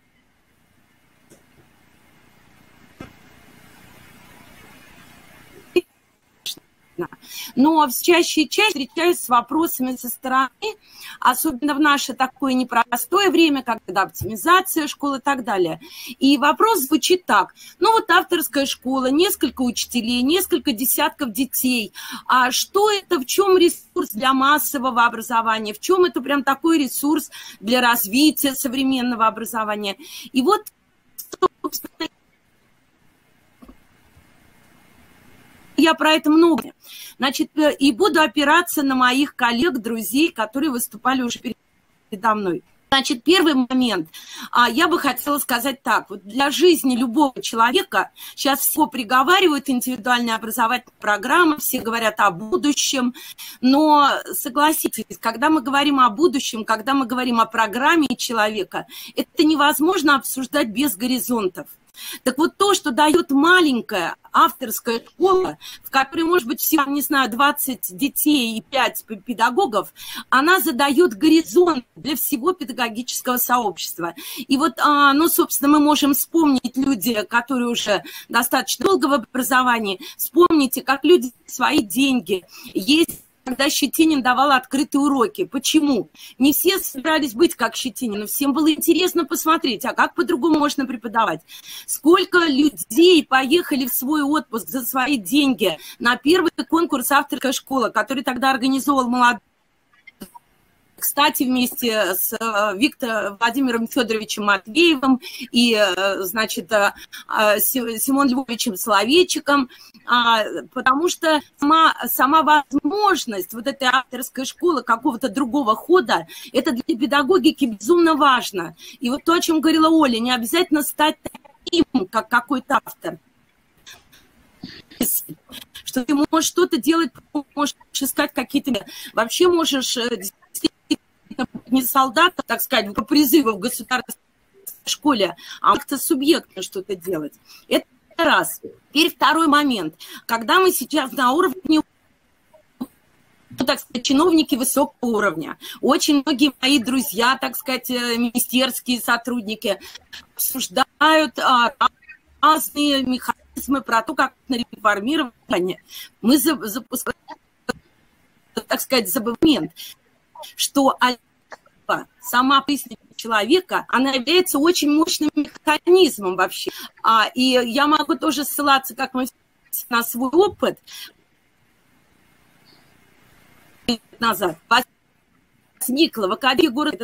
Но чаще и чаще встречаюсь с вопросами со стороны, особенно в наше такое непростое время, когда оптимизация школы и так далее. И вопрос звучит так. Ну вот авторская школа, несколько учителей, несколько десятков детей. А что это, в чем ресурс для массового образования? В чем это прям такой ресурс для развития современного образования? И вот, собственно, я про это много. Значит, и буду опираться на моих коллег, друзей, которые выступали уже передо мной. Значит, первый момент. Я бы хотела сказать так. Вот для жизни любого человека сейчас все приговаривают индивидуальные образовательные программы, все говорят о будущем. Но согласитесь, когда мы говорим о будущем, когда мы говорим о программе человека, это невозможно обсуждать без горизонтов. Так вот то, что дает маленькая авторская школа, в которой, может быть, всего, не знаю, двадцать детей и пять педагогов, она задает горизонт для всего педагогического сообщества. И вот, ну, собственно, мы можем вспомнить люди, которые уже достаточно долго в образовании, вспомните, как люди свои деньги есть, когда Щетинин давал открытые уроки. Почему? Не все собирались быть как Щетинин, но всем было интересно посмотреть, а как по-другому можно преподавать. Сколько людей поехали в свой отпуск за свои деньги на первый конкурс «Авторская школа», который тогда организовал молодой. Кстати, вместе с Виктором Владимиром Федоровичем Матвеевым и, значит, Симоном Львовичем Соловейчиком, потому что сама, сама возможность вот этой авторской школы, какого-то другого хода, это для педагогики безумно важно. И вот то, о чем говорила Оля, не обязательно стать таким, как какой-то автор. Что ты можешь что-то делать, можешь искать какие-то... Вообще можешь... не солдат, так сказать, по призыву в государственной школе, а как-то субъектно что-то делать. Это раз. Теперь второй момент. Когда мы сейчас на уровне, ну, так сказать, чиновники высокого уровня, очень многие мои друзья, так сказать, министерские сотрудники обсуждают а, разные механизмы про то, как на реформирование мы запускаем, так сказать, забываем, что сама жизнь человека, она является очень мощным механизмом вообще. А, и я могу тоже ссылаться, как мы на свой опыт назад. Возникла в Академии города,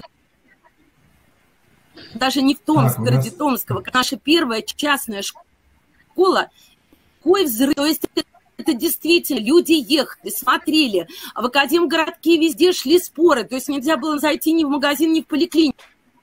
даже не в Томск, в городе Томского, наша первая частная школа, какой взрыв, то есть это Это действительно, люди ехали, смотрели, а в Академгородке везде шли споры, то есть нельзя было зайти ни в магазин, ни в поликлинику.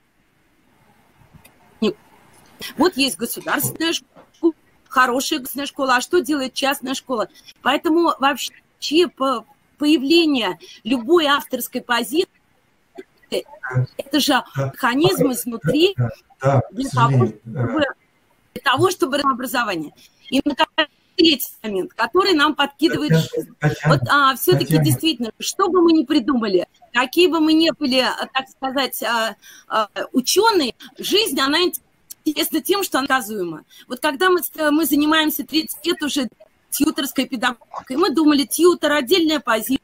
Вот есть государственная школа, хорошая государственная школа, а что делает частная школа? Поэтому вообще появление любой авторской позиции, это же механизм изнутри для того, чтобы, для того, чтобы образование. И третий момент, который нам подкидывает жизнь. Вот а, все-таки действительно, что бы мы ни придумали, какие бы мы ни были, так сказать, а, а, ученые, жизнь, она интересна тем, что она наказуема. Вот когда мы, мы занимаемся тридцать лет уже тьюторской педагогикой, мы думали, тьютор, отдельная позиция,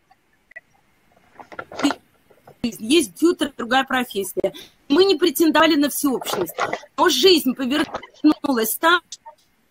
есть тьютор, другая профессия. Мы не претендовали на всеобщность. Но жизнь повернулась так,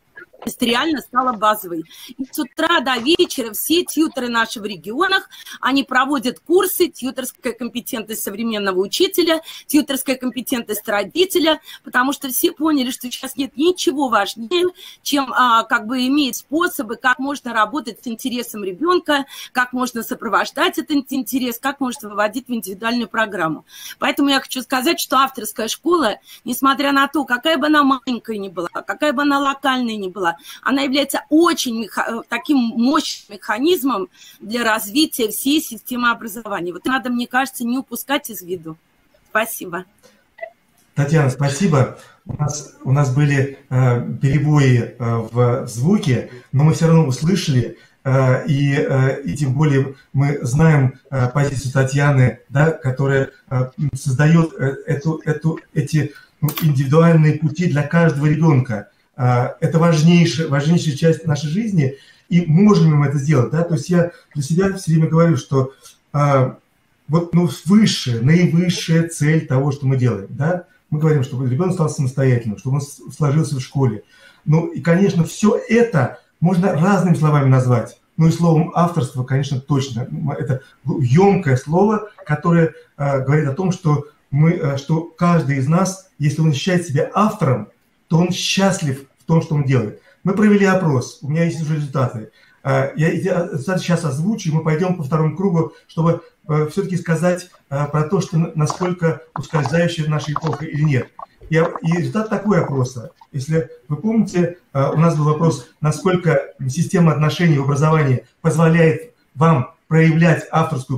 реально стала базовой. И с утра до вечера все тьюторы наши в регионах, они проводят курсы «Тьюторская компетентность современного учителя», «Тьюторская компетентность родителя», потому что все поняли, что сейчас нет ничего важнее, чем а, как бы иметь способы, как можно работать с интересом ребенка, как можно сопровождать этот интерес, как можно выводить в индивидуальную программу. Поэтому я хочу сказать, что авторская школа, несмотря на то, какая бы она маленькая ни была, какая бы она локальная ни была, она является очень меха... таким мощным механизмом для развития всей системы образования. Вот надо, мне кажется, не упускать из виду. Спасибо. Татьяна, спасибо. У нас, у нас были э, перебои э, в звуке, но мы все равно услышали, э, и, э, и тем более мы знаем э, позицию Татьяны, да, которая э, создает э, эту, эту, эти ну, индивидуальные пути для каждого ребенка. Э, это важнейшая, важнейшая часть нашей жизни, и можем ли мы это сделать? Да? То есть я для себя все время говорю, что э, вот ну, высшая, наивысшая цель того, что мы делаем, да, мы говорим, чтобы ребенок стал самостоятельным, чтобы он сложился в школе. Ну и, конечно, все это можно разными словами назвать. Ну и словом авторство, конечно, точно. Это емкое слово, которое э, говорит о том, что, мы, э, что каждый из нас, если он ощущает себя автором, то он счастлив в том, что он делает. Мы провели опрос, у меня есть уже результаты. Э, я эти результаты сейчас озвучу, и мы пойдем по второму кругу, чтобы все-таки сказать а, про то, что насколько ускользающая наша эпоха или нет. И, и результат такой опроса. Если вы помните, а, у нас был вопрос, насколько система отношений в образовании позволяет вам проявлять авторскую.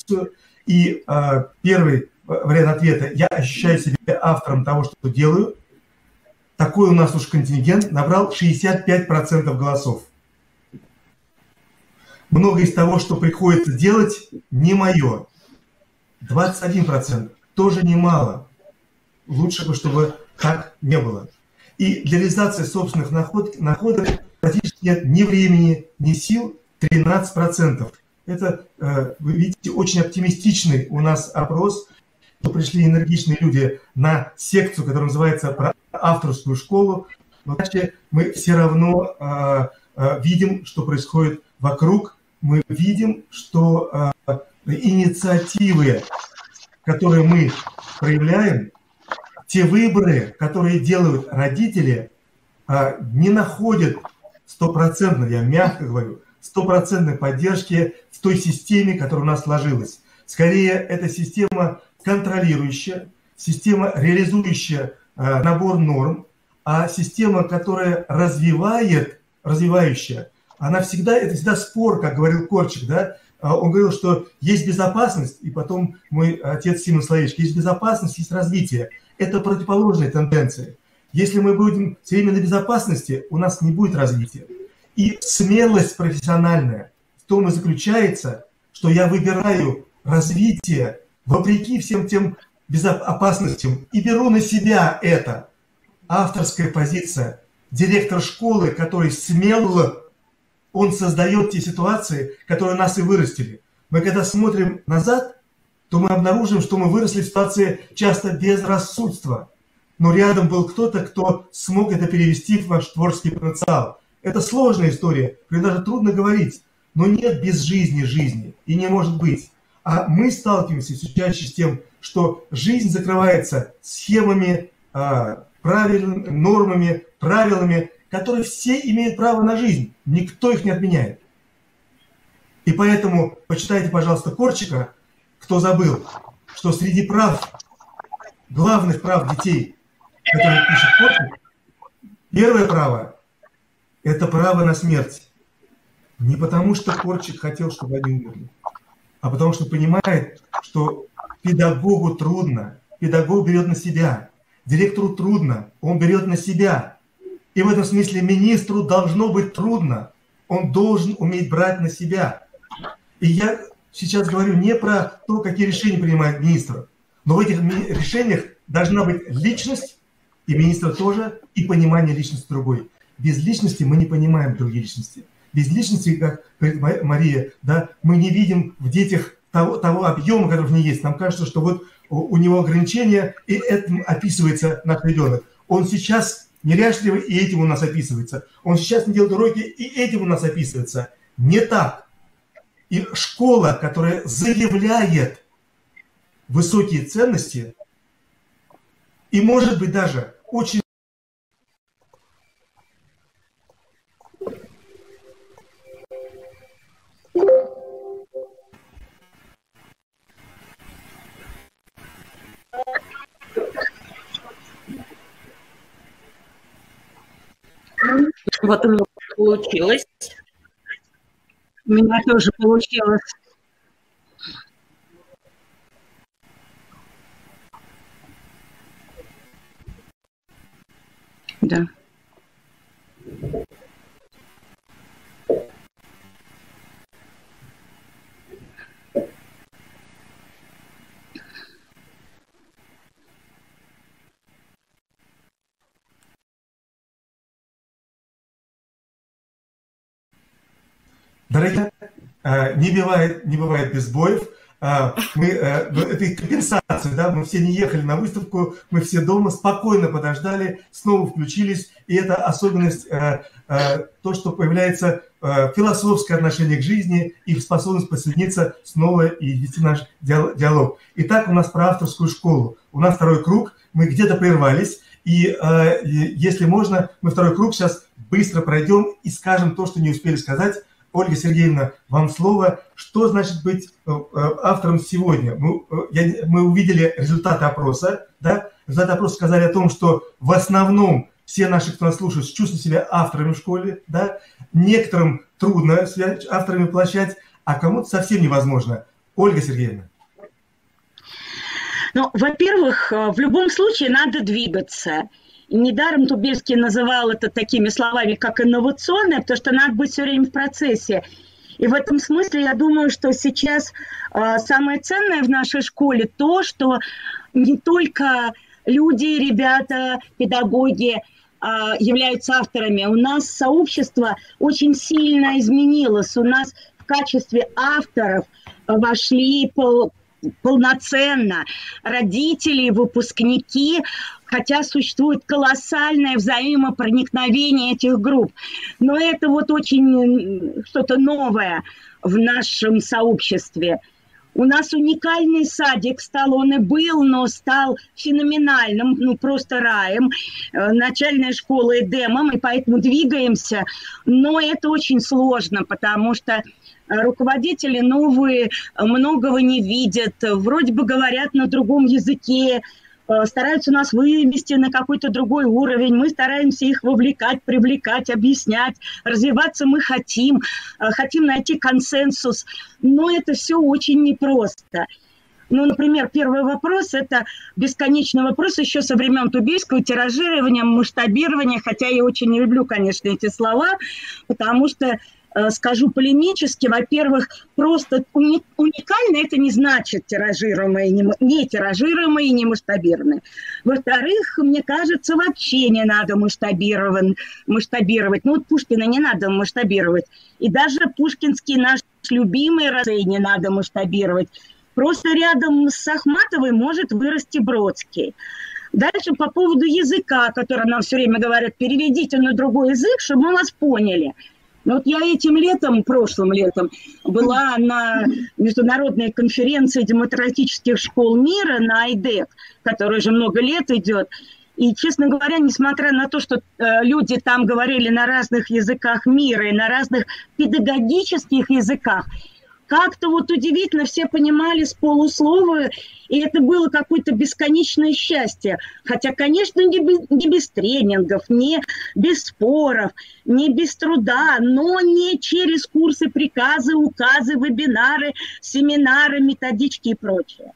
И а, первый вариант ответа: я ощущаю себя автором того, что делаю. Такой у нас уж контингент набрал шестьдесят пять процентов голосов. Много из того, что приходится делать, не мое. двадцать один процент тоже немало. Лучше бы, чтобы так не было. И для реализации собственных находок, находок практически нет ни времени, ни сил. тринадцать процентов. Это, вы видите, очень оптимистичный у нас опрос. Пришли энергичные люди на секцию, которая называется «Про авторскую школу». Но иначе мы все равно э, э, видим, что происходит вокруг. Мы видим, что э, инициативы, которые мы проявляем, те выборы, которые делают родители, э, не находят стопроцентной, я мягко говорю, стопроцентной поддержки в той системе, которая у нас сложилась. Скорее, это система контролирующая, система, реализующая э, набор норм, а система, которая развивает, развивающая, она всегда, это всегда спор, как говорил Корчик, да, он говорил, что есть безопасность, и потом мой отец Симон Словечко, есть безопасность, есть развитие. Это противоположные тенденции. Если мы будем все время на безопасности, у нас не будет развития. И смелость профессиональная в том и заключается, что я выбираю развитие вопреки всем тем безопасностям и беру на себя это. Авторская позиция. Директор школы, который смел, он создает те ситуации, которые нас и вырастили. Мы когда смотрим назад, то мы обнаружим, что мы выросли в ситуации часто безрассудства. Но рядом был кто-то, кто смог это перевести в ваш творческий потенциал. Это сложная история, про нее даже трудно говорить. Но нет без жизни жизни, и не может быть. А мы сталкиваемся все чаще с тем, что жизнь закрывается схемами, правильными, нормами, правилами, которые все имеют право на жизнь. Никто их не отменяет. И поэтому почитайте, пожалуйста, Корчика, кто забыл, что среди прав, главных прав детей, которые пишет Корчик, первое право – это право на смерть. Не потому, что Корчик хотел, чтобы они умерли, а потому что понимает, что педагогу трудно, педагог берет на себя, директору трудно, он берет на себя. И в этом смысле министру должно быть трудно, он должен уметь брать на себя. И я сейчас говорю не про то, какие решения принимает министр, но в этих решениях должна быть личность, и министра тоже, и понимание личности другой. Без личности мы не понимаем другие личности. Без личности, как говорит Мария, да, мы не видим в детях того, того объема, который в ней есть. Нам кажется, что вот у, у него ограничения, и этим описывается наш ребенок. Он сейчас неряшливый, и этим у нас описывается. Он сейчас не делает уроки, и этим у нас описывается. Не так. И школа, которая заявляет высокие ценности, и, может быть, даже очень... Вот у меня получилось. У меня тоже получилось. Да. Дорогие, не бывает, не бывает без сбоев. Мы, это компенсация, да, мы все не ехали на выставку, мы все дома спокойно подождали, снова включились, и это особенность, то, что появляется философское отношение к жизни и способность присоединиться снова и вести наш диалог. Итак, у нас про авторскую школу. У нас второй круг, мы где-то прервались, и если можно, мы второй круг сейчас быстро пройдем и скажем то, что не успели сказать. Ольга Сергеевна, вам слово. Что значит быть автором сегодня? Мы, я, мы увидели результаты опроса. Да? Результаты опроса сказали о том, что в основном все наши, кто нас слушает, чувствуют себя авторами в школе. Да? Некоторым трудно себя авторами воплощать, а кому-то совсем невозможно. Ольга Сергеевна. Ну, во-первых, в любом случае надо двигаться. И недаром Тубельский называл это такими словами, как инновационное, потому что надо быть все время в процессе. И в этом смысле я думаю, что сейчас э, самое ценное в нашей школе то, что не только люди, ребята, педагоги э, являются авторами. У нас сообщество очень сильно изменилось. У нас в качестве авторов вошли пол, полноценно родители, выпускники, хотя существует колоссальное взаимопроникновение этих групп. Но это вот очень что-то новое в нашем сообществе. У нас уникальный садик стал, он и был, но стал феноменальным, ну просто раем. Начальная школа Эдемом, и поэтому двигаемся. Но это очень сложно, потому что руководители новые многого не видят, вроде бы говорят на другом языке, стараются нас вывести на какой-то другой уровень, мы стараемся их вовлекать, привлекать, объяснять, развиваться мы хотим, хотим найти консенсус, но это все очень непросто. Ну, например, первый вопрос – это бесконечный вопрос еще со времен Тубельского, тиражирования, масштабирования, хотя я очень не люблю, конечно, эти слова, потому что, скажу полемически, во-первых, просто уникально это не значит тиражируемое, не тиражируемое и не масштабированное. Во-вторых, мне кажется, вообще не надо масштабировать. Ну, вот Пушкина не надо масштабировать. И даже пушкинский наш любимый Рацей не надо масштабировать. Просто рядом с Ахматовой может вырасти Бродский. Дальше по поводу языка, который нам все время говорят, переведите на другой язык, чтобы мы вас поняли. Вот я этим летом, прошлым летом, была на международной конференции демократических школ мира на АйДэк, которая уже много лет идет. И, честно говоря, несмотря на то, что э, люди там говорили на разных языках мира и на разных педагогических языках, как-то вот удивительно все понимали с полуслова, и это было какое-то бесконечное счастье. Хотя, конечно, не без, не без тренингов, не без споров, не без труда, но не через курсы, приказы, указы, вебинары, семинары, методички и прочее.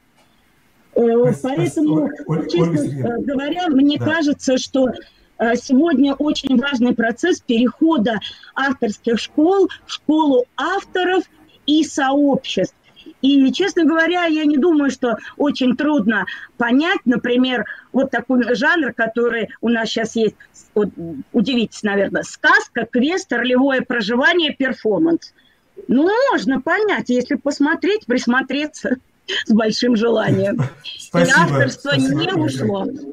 Поэтому, честно говоря, мне кажется, что сегодня очень важный процесс перехода авторских школ в школу авторов и сообществ. И, честно говоря, я не думаю, что очень трудно понять, например, вот такой жанр, который у нас сейчас есть, вот, удивитесь, наверное, сказка, квест, ролевое проживание, перформанс. Ну, можно понять, если посмотреть, присмотреться с большим желанием. Спасибо, и авторство спасибо, не ушло.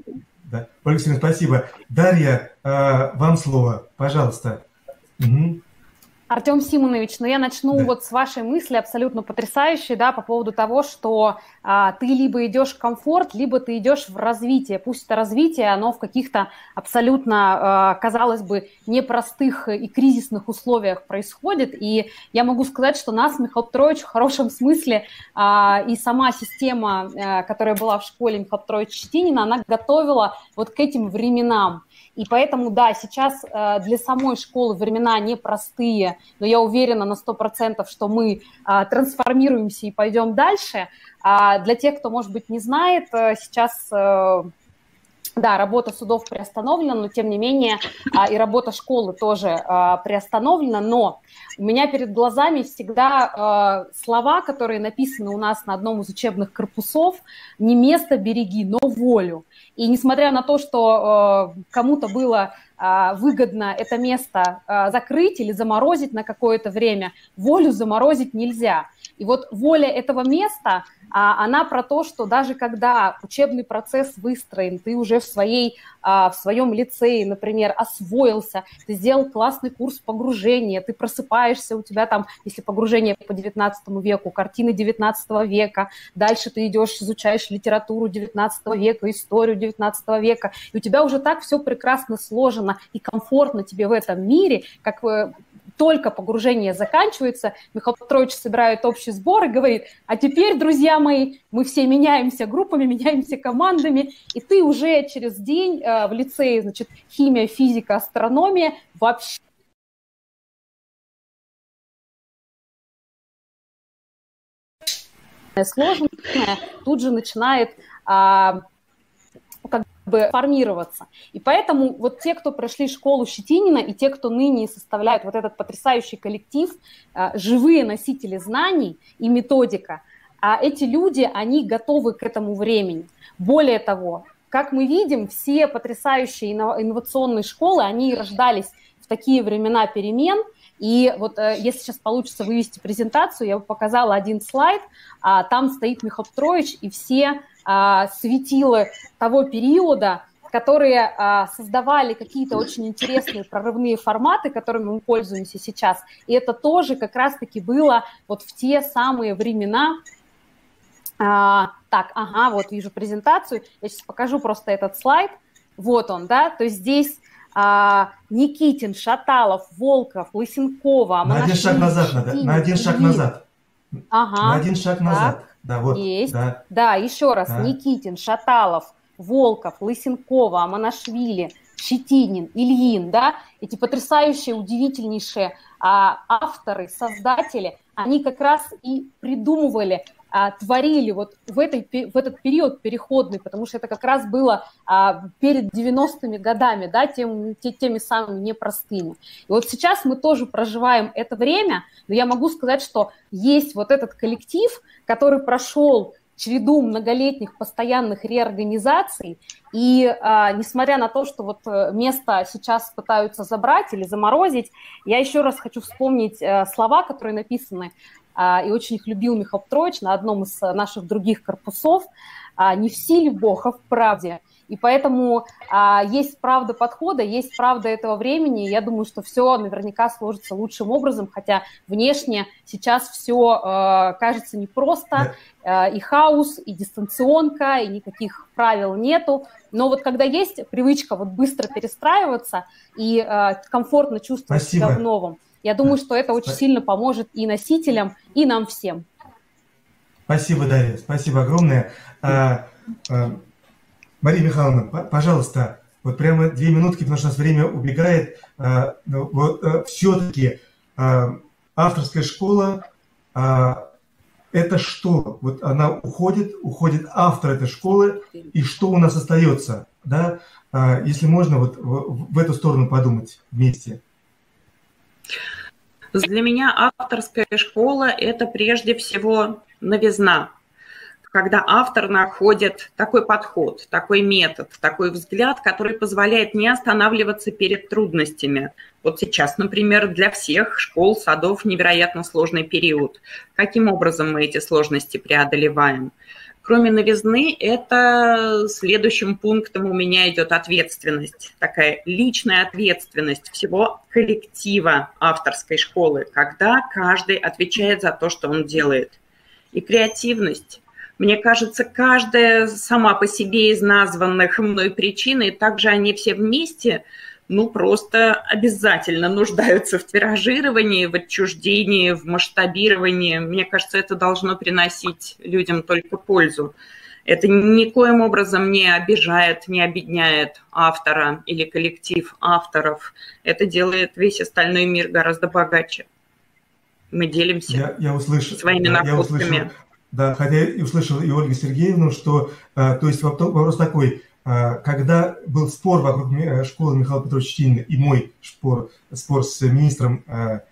Да. Ольга Алексеевна, спасибо. Дарья, э, вам слово, пожалуйста. Угу. Артем Симонович, ну я начну да. вот с вашей мысли абсолютно потрясающей, да, по поводу того, что а, ты либо идешь в комфорт, либо ты идешь в развитие. Пусть это развитие, оно в каких-то абсолютно, а, казалось бы, непростых и кризисных условиях происходит. И я могу сказать, что нас, Михаил Петрович, в хорошем смысле а, и сама система, а, которая была в школе Михаила Петровича Щетинина, она готовила вот к этим временам. И поэтому, да, сейчас э, для самой школы времена непростые, но я уверена на сто процентов, что мы э, трансформируемся и пойдем дальше. А для тех, кто, может быть, не знает, э, сейчас, э, да, работа судов приостановлена, но, тем не менее, э, и работа школы тоже э, приостановлена, но у меня перед глазами всегда э, слова, которые написаны у нас на одном из учебных корпусов: «Не место береги, но волю». И несмотря на то, что э, кому-то было э, выгодно это место э, закрыть или заморозить на какое-то время, волю заморозить нельзя. И вот воля этого места, э, она про то, что даже когда учебный процесс выстроен, ты уже в, своей, э, в своем лицее, например, освоился, ты сделал классный курс погружения, ты просыпаешься, у тебя там, если погружение по девятнадцатому веку, картины девятнадцатого века, дальше ты идешь, изучаешь литературу девятнадцатого века, историю девятнадцатого века, и у тебя уже так все прекрасно сложено и комфортно тебе в этом мире, как только погружение заканчивается, Михаил Петрович собирает общий сбор и говорит: а теперь, друзья мои, мы все меняемся группами, меняемся командами, и ты уже через день э, в лицее, значит, химия, физика, астрономия, вообще сложное, тут же начинает а, как бы формироваться. И поэтому вот те, кто прошли школу Щетинина, и те, кто ныне составляют вот этот потрясающий коллектив, а, живые носители знаний и методика, а эти люди, они готовы к этому времени. Более того, как мы видим, все потрясающие инновационные школы, они рождались в такие времена перемен. И вот если сейчас получится вывести презентацию, я бы показала один слайд, там стоит Михаил Петрович и все светила того периода, которые создавали какие-то очень интересные прорывные форматы, которыми мы пользуемся сейчас. И это тоже как раз-таки было вот в те самые времена. Так, ага, вот вижу презентацию, я сейчас покажу просто этот слайд. Вот он, да, то есть здесь... А, Никитин, Шаталов, Волков, Лысенкова. На один шаг назад надо, на один шаг назад. Ага. На один шаг назад. Так, да, вот. Есть. Да, да еще раз. Да. Никитин, Шаталов, Волков, Лысенкова, Аманашвили, Щетинин, Ильин, да, эти потрясающие, удивительнейшие а, авторы, создатели, они как раз и придумывали, а, творили вот в, этой, в этот период переходный, потому что это как раз было а, перед девяностыми годами, да, тем, те, теми самыми непростыми. И вот сейчас мы тоже проживаем это время, но я могу сказать, что есть вот этот коллектив, который прошел череду многолетних постоянных реорганизаций, и а, несмотря на то, что вот место сейчас пытаются забрать или заморозить, я еще раз хочу вспомнить а, слова, которые написаны, а, и очень их любил Михаил Петрович на одном из наших других корпусов: а, «Не в силе Бог, а в правде». И поэтому а, есть правда подхода, есть правда этого времени. Я думаю, что все наверняка сложится лучшим образом, хотя внешне сейчас все а, кажется непросто, да. а, и хаос, и дистанционка, и никаких правил нету. Но вот когда есть привычка вот быстро перестраиваться и а, комфортно чувствовать Спасибо. себя в новом, я думаю, что это очень Спасибо. сильно поможет и носителям, и нам всем. Спасибо, Дарья, спасибо огромное. А, а... Мария Михайловна, пожалуйста, вот прямо две минутки, потому что у нас время убегает. Вот, все-таки авторская школа – это что? Вот она уходит, уходит автор этой школы, и что у нас остается? Да? Если можно, вот в эту сторону подумать вместе. Для меня авторская школа – это прежде всего новизна. Когда автор находит такой подход, такой метод, такой взгляд, который позволяет не останавливаться перед трудностями. Вот сейчас, например, для всех школ, садов невероятно сложный период. Каким образом мы эти сложности преодолеваем? Кроме новизны, это следующим пунктом у меня идет ответственность, такая личная ответственность всего коллектива авторской школы, когда каждый отвечает за то, что он делает. И креативность. Мне кажется, каждая сама по себе из названных мной причин, и также они все вместе, ну, просто обязательно нуждаются в тиражировании, в отчуждении, в масштабировании. Мне кажется, это должно приносить людям только пользу. Это никоим образом не обижает, не обедняет автора или коллектив авторов. Это делает весь остальной мир гораздо богаче. Мы делимся я, я услышал, своими да, находками. Я услышал, да, хотя и услышал и Ольгу Сергеевну, что, то есть вопрос такой, когда был спор вокруг школы Михаила Петровича Щетинина и мой спор, спор с министром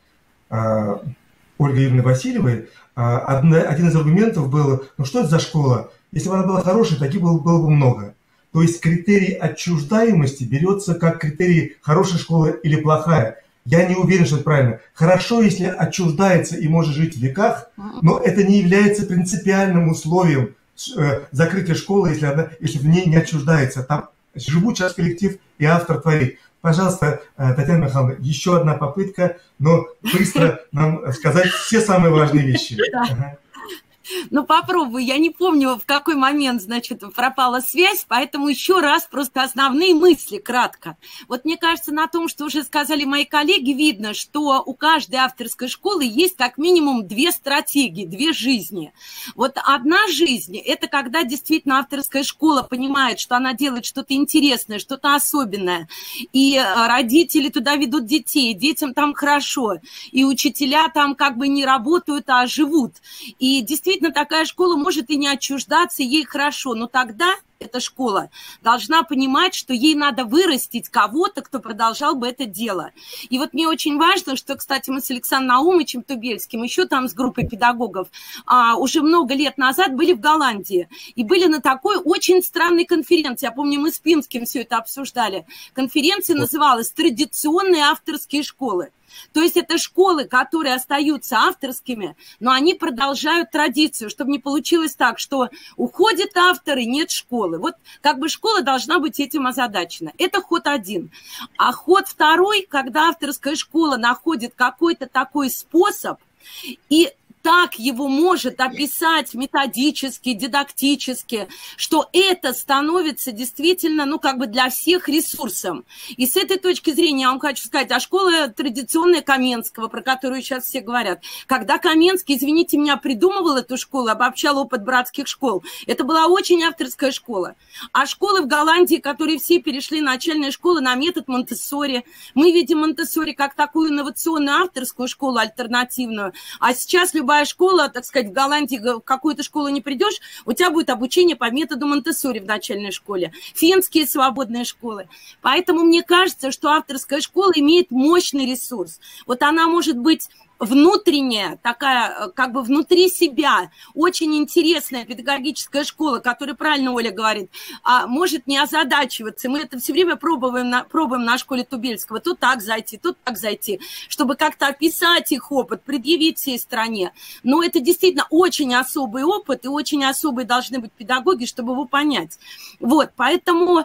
Ольгой Юрьевной Васильевой, один из аргументов был, ну что это за школа? Если бы она была хорошей, таких было, было бы много. То есть критерий отчуждаемости берется как критерий хорошая школа или плохая. Я не уверен, что это правильно. Хорошо, если отчуждается и может жить в веках, но это не является принципиальным условием закрытия школы, если, она, если в ней не отчуждается. Там живут сейчас коллектив и автор творит. Пожалуйста, Татьяна Михайловна, еще одна попытка, но быстро нам сказать все самые важные вещи. Ага. Ну, попробую. Я не помню, в какой момент, значит, пропала связь, поэтому еще раз просто основные мысли кратко. Вот мне кажется, на том, что уже сказали мои коллеги, видно, что у каждой авторской школы есть как минимум две стратегии, две жизни. Вот одна жизнь – это когда действительно авторская школа понимает, что она делает что-то интересное, что-то особенное, и родители туда ведут детей, детям там хорошо, и учителя там как бы не работают, а живут. И действительно, такая школа может и не отчуждаться, ей хорошо, но тогда эта школа должна понимать, что ей надо вырастить кого-то, кто продолжал бы это дело. И вот мне очень важно, что, кстати, мы с Александром Наумовичем Тубельским, еще там с группой педагогов, а, уже много лет назад были в Голландии. И были на такой очень странной конференции. Я помню, мы с Пинским все это обсуждали. Конференция называлась «Традиционные авторские школы». То есть это школы, которые остаются авторскими, но они продолжают традицию, чтобы не получилось так, что уходит автор и нет школы. Вот как бы школа должна быть этим озадачена. Это ход один. А ход второй, когда авторская школа находит какой-то такой способ и так его может описать методически, дидактически, что это становится действительно, ну, как бы для всех ресурсом. И с этой точки зрения я вам хочу сказать, а школа традиционная Каменского, про которую сейчас все говорят, когда Каменский, извините меня, придумывал эту школу, обобщал опыт братских школ, это была очень авторская школа. А школы в Голландии, которые все перешли начальные школы на метод Монтессори, мы видим Монтессори как такую инновационную авторскую школу альтернативную, а сейчас любая школа, так сказать, в Голландии, в какую-то школу не придешь, у тебя будет обучение по методу Монтессори в начальной школе, финские свободные школы. Поэтому мне кажется, что авторская школа имеет мощный ресурс. Вот она может быть внутренняя, такая, как бы внутри себя, очень интересная педагогическая школа, которая, правильно Оля говорит, может не озадачиваться. Мы это все время пробуем на, пробуем на школе Тубельского. То так зайти, то так зайти, чтобы как-то описать их опыт, предъявить всей стране. Но это действительно очень особый опыт, и очень особые должны быть педагоги, чтобы его понять. Вот, поэтому,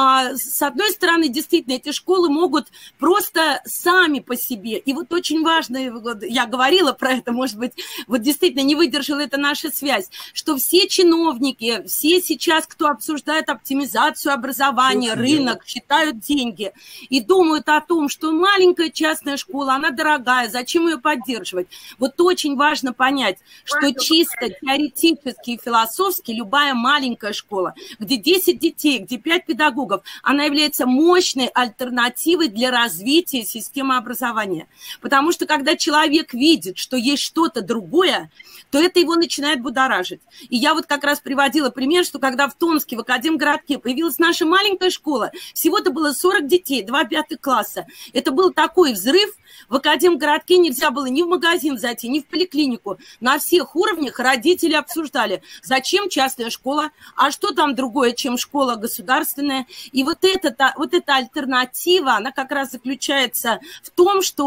с одной стороны, действительно, эти школы могут просто сами по себе. И вот очень важно, я говорила про это, может быть, вот действительно не выдержала эта наша связь, что все чиновники, все сейчас, кто обсуждает оптимизацию образования, рынок, считают деньги и думают о том, что маленькая частная школа, она дорогая, зачем ее поддерживать? Вот очень важно понять, что чисто теоретически и философски любая маленькая школа, где десять детей, где пять педагогов, она является мощной альтернативой для развития системы образования. Потому что когда человек видит, что есть что-то другое, то это его начинает будоражить. И я вот как раз приводила пример, что когда в Томске, в Академгородке появилась наша маленькая школа, всего-то было сорок детей, два пятых класса. Это был такой взрыв. В Академгородке нельзя было ни в магазин зайти, ни в поликлинику. На всех уровнях родители обсуждали, зачем частная школа, а что там другое, чем школа государственная. И вот эта, вот эта альтернатива, она как раз заключается в том, что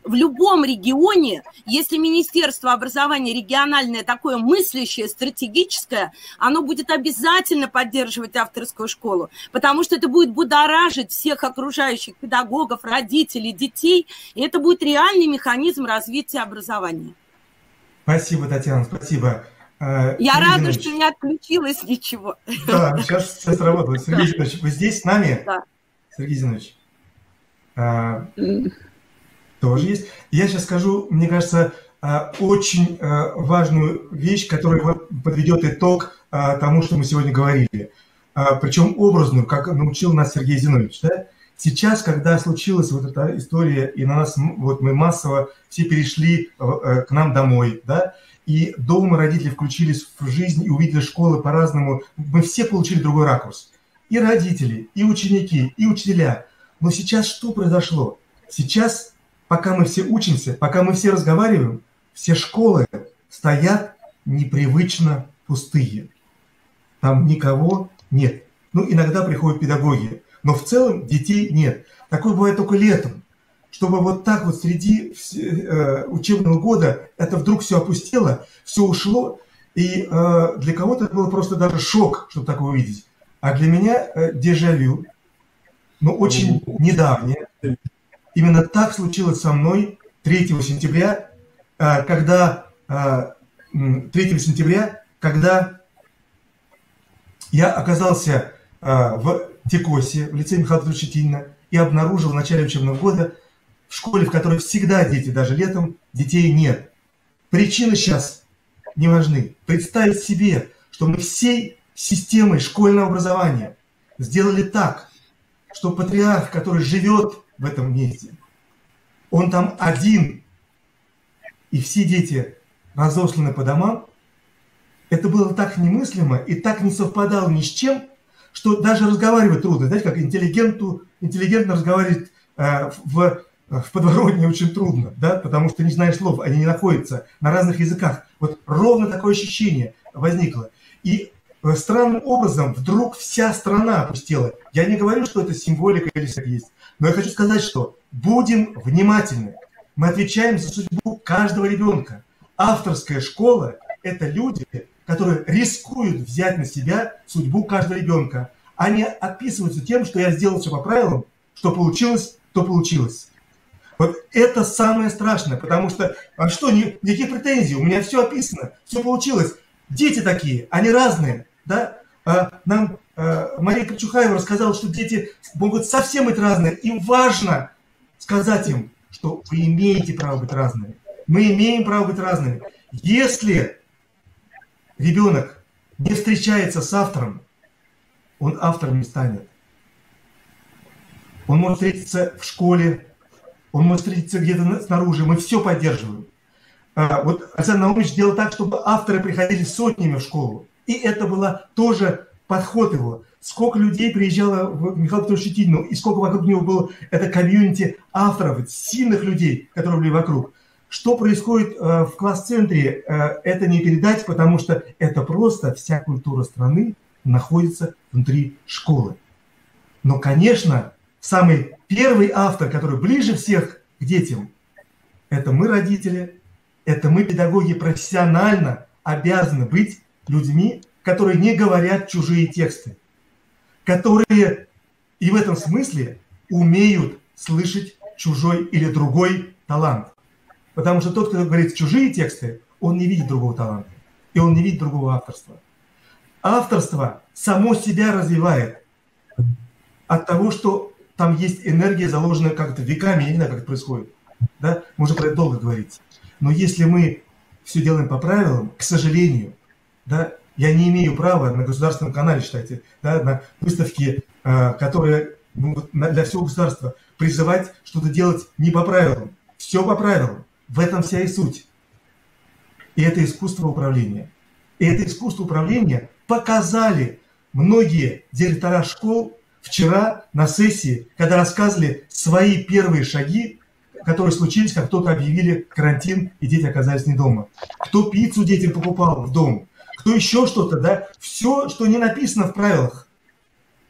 в любом регионе, если Министерство образования региональное такое мыслящее, стратегическое, оно будет обязательно поддерживать авторскую школу, потому что это будет будоражить всех окружающих педагогов, родителей, детей, и это будет реальный механизм развития образования. Спасибо, Татьяна, спасибо. Я Сергей рада, Зинович. что не отключилось ничего. Да, сейчас все сработало. Сергей Зинович, вы здесь с нами? Да. Сергей Зинович. А, тоже есть. Я сейчас скажу, мне кажется, очень важную вещь, которая подведет итог тому, что мы сегодня говорили. Причем образную, как научил нас Сергей Зинович. Да? Сейчас, когда случилась вот эта история, и на нас, вот мы массово все перешли к нам домой, да, и дома родители включились в жизнь и увидели школы по-разному, мы все получили другой ракурс. И родители, и ученики, и учителя. Но сейчас что произошло? Сейчас, пока мы все учимся, пока мы все разговариваем, все школы стоят непривычно пустые. Там никого нет. Ну, иногда приходят педагоги, но в целом детей нет. Такое бывает только летом. Чтобы вот так вот среди э, учебного года это вдруг все опустело, все ушло, и э, для кого-то это было просто даже шок, чтобы такое увидеть. А для меня э, дежавю, но очень недавнее. Именно так случилось со мной третьего сентября, э, когда э, третьего сентября, когда я оказался э, в Текосе, в лицее Михаила Щетинина, и обнаружил в начале учебного года в школе, в которой всегда дети, даже летом, детей нет. Причины сейчас не важны. Представить себе, что мы всей системой школьного образования сделали так, что патриарх, который живет в этом месте, он там один, и все дети разосланы по домам, это было так немыслимо и так не совпадало ни с чем, что даже разговаривать трудно. Знаете, как интеллигенту, интеллигентно разговаривать э, в, в подворотне очень трудно, да, потому что не знаешь слов, они не находятся на разных языках. Вот ровно такое ощущение возникло. И э, странным образом вдруг вся страна опустела. Я не говорю, что это символика или что-то есть, но я хочу сказать, что будем внимательны. Мы отвечаем за судьбу каждого ребенка. Авторская школа – это люди, которые рискуют взять на себя судьбу каждого ребенка. Они отписываются тем, что я сделал все по правилам, что получилось, то получилось. Вот это самое страшное, потому что, а что, ни, никаких претензий, у меня все описано, все получилось. Дети такие, они разные, да? А, нам а, Мария Кочухаева рассказала, что дети могут совсем быть разные, и важно сказать им, что вы имеете право быть разными. Мы имеем право быть разными. Если ребенок не встречается с автором, он автором не станет. Он может встретиться в школе, он может встретиться где-то снаружи, мы все поддерживаем. А, вот Александр Наумович сделал так, чтобы авторы приходили сотнями в школу. И это был тоже подход его. Сколько людей приезжало в Михаила Петровича Щетинину, и сколько вокруг него было это комьюнити авторов, сильных людей, которые были вокруг. Что происходит э, в класс-центре, э, это не передать, потому что это просто вся культура страны находится внутри школы. Но, конечно, самый первый автор, который ближе всех к детям, это мы, родители, это мы, педагоги, профессионально обязаны быть людьми, которые не говорят чужие тексты, которые и в этом смысле умеют слышать чужой или другой талант. Потому что тот, кто говорит чужие тексты, он не видит другого таланта, и он не видит другого авторства. Авторство само себя развивает от того, что там есть энергия, заложенная как-то веками, я не знаю, как это происходит. Да? Можно про это долго говорить. Но если мы все делаем по правилам, к сожалению, да, я не имею права на государственном канале, считайте, да, на выставке, э, которые ну, для всего государства, призывать что-то делать не по правилам. Все по правилам. В этом вся и суть. И это искусство управления. И это искусство управления показали многие директора школ вчера на сессии, когда рассказывали свои первые шаги, которые случились, как только объявили карантин, и дети оказались не дома. Кто пиццу детям покупал в дом, кто еще что-то, да, все, что не написано в правилах,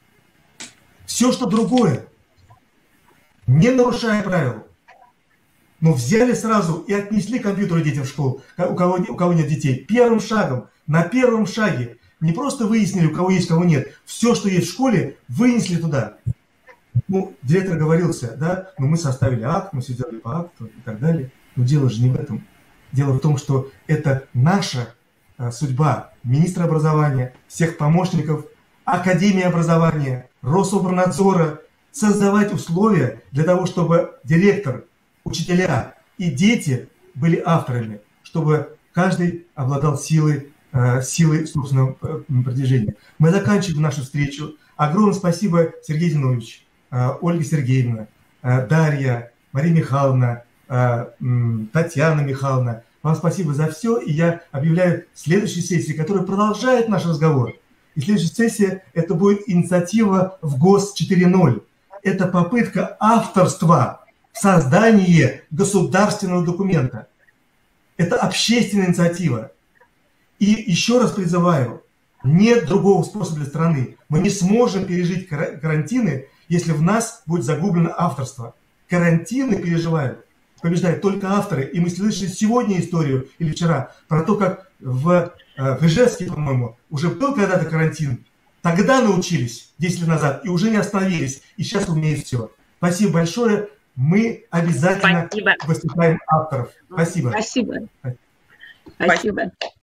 все, что другое, не нарушая правил, Но взяли сразу и отнесли компьютеры детям в школу, у кого, у кого нет детей. Первым шагом, на первом шаге. Не просто выяснили, у кого есть, у кого нет. Все, что есть в школе, вынесли туда. Ну, директор говорился, да, но мы составили акт, мы все сделали по акту и так далее. Но дело же не в этом. Дело в том, что это наша а, судьба. Министра образования, всех помощников, Академии образования, Рособорнадзора создавать условия для того, чтобы директор, учителя и дети были авторами, чтобы каждый обладал силой, э, силой собственного э, продвижения. Мы заканчиваем нашу встречу. Огромное спасибо, Сергей Зиновьевич, э, Ольга Сергеевна, э, Дарья, Мария Михайловна, э, э, Татьяна Михайловна. Вам спасибо за все, и я объявляю следующую сессию, которая продолжает наш разговор. И следующая сессия – это будет инициатива в ГОС четыре ноль. Это попытка авторства в создании государственного документа. Это общественная инициатива. И еще раз призываю, нет другого способа для страны. Мы не сможем пережить карантины, если в нас будет загублено авторство. Карантины переживают, побеждают только авторы. И мы слышали сегодня историю, или вчера, про то, как в, в Ижевске, по-моему, уже был когда-то карантин. Тогда научились, десять лет назад, и уже не остановились. И сейчас умеют все. Спасибо большое. Мы обязательно Спасибо. воспитаем авторов. Спасибо. Спасибо. Спасибо.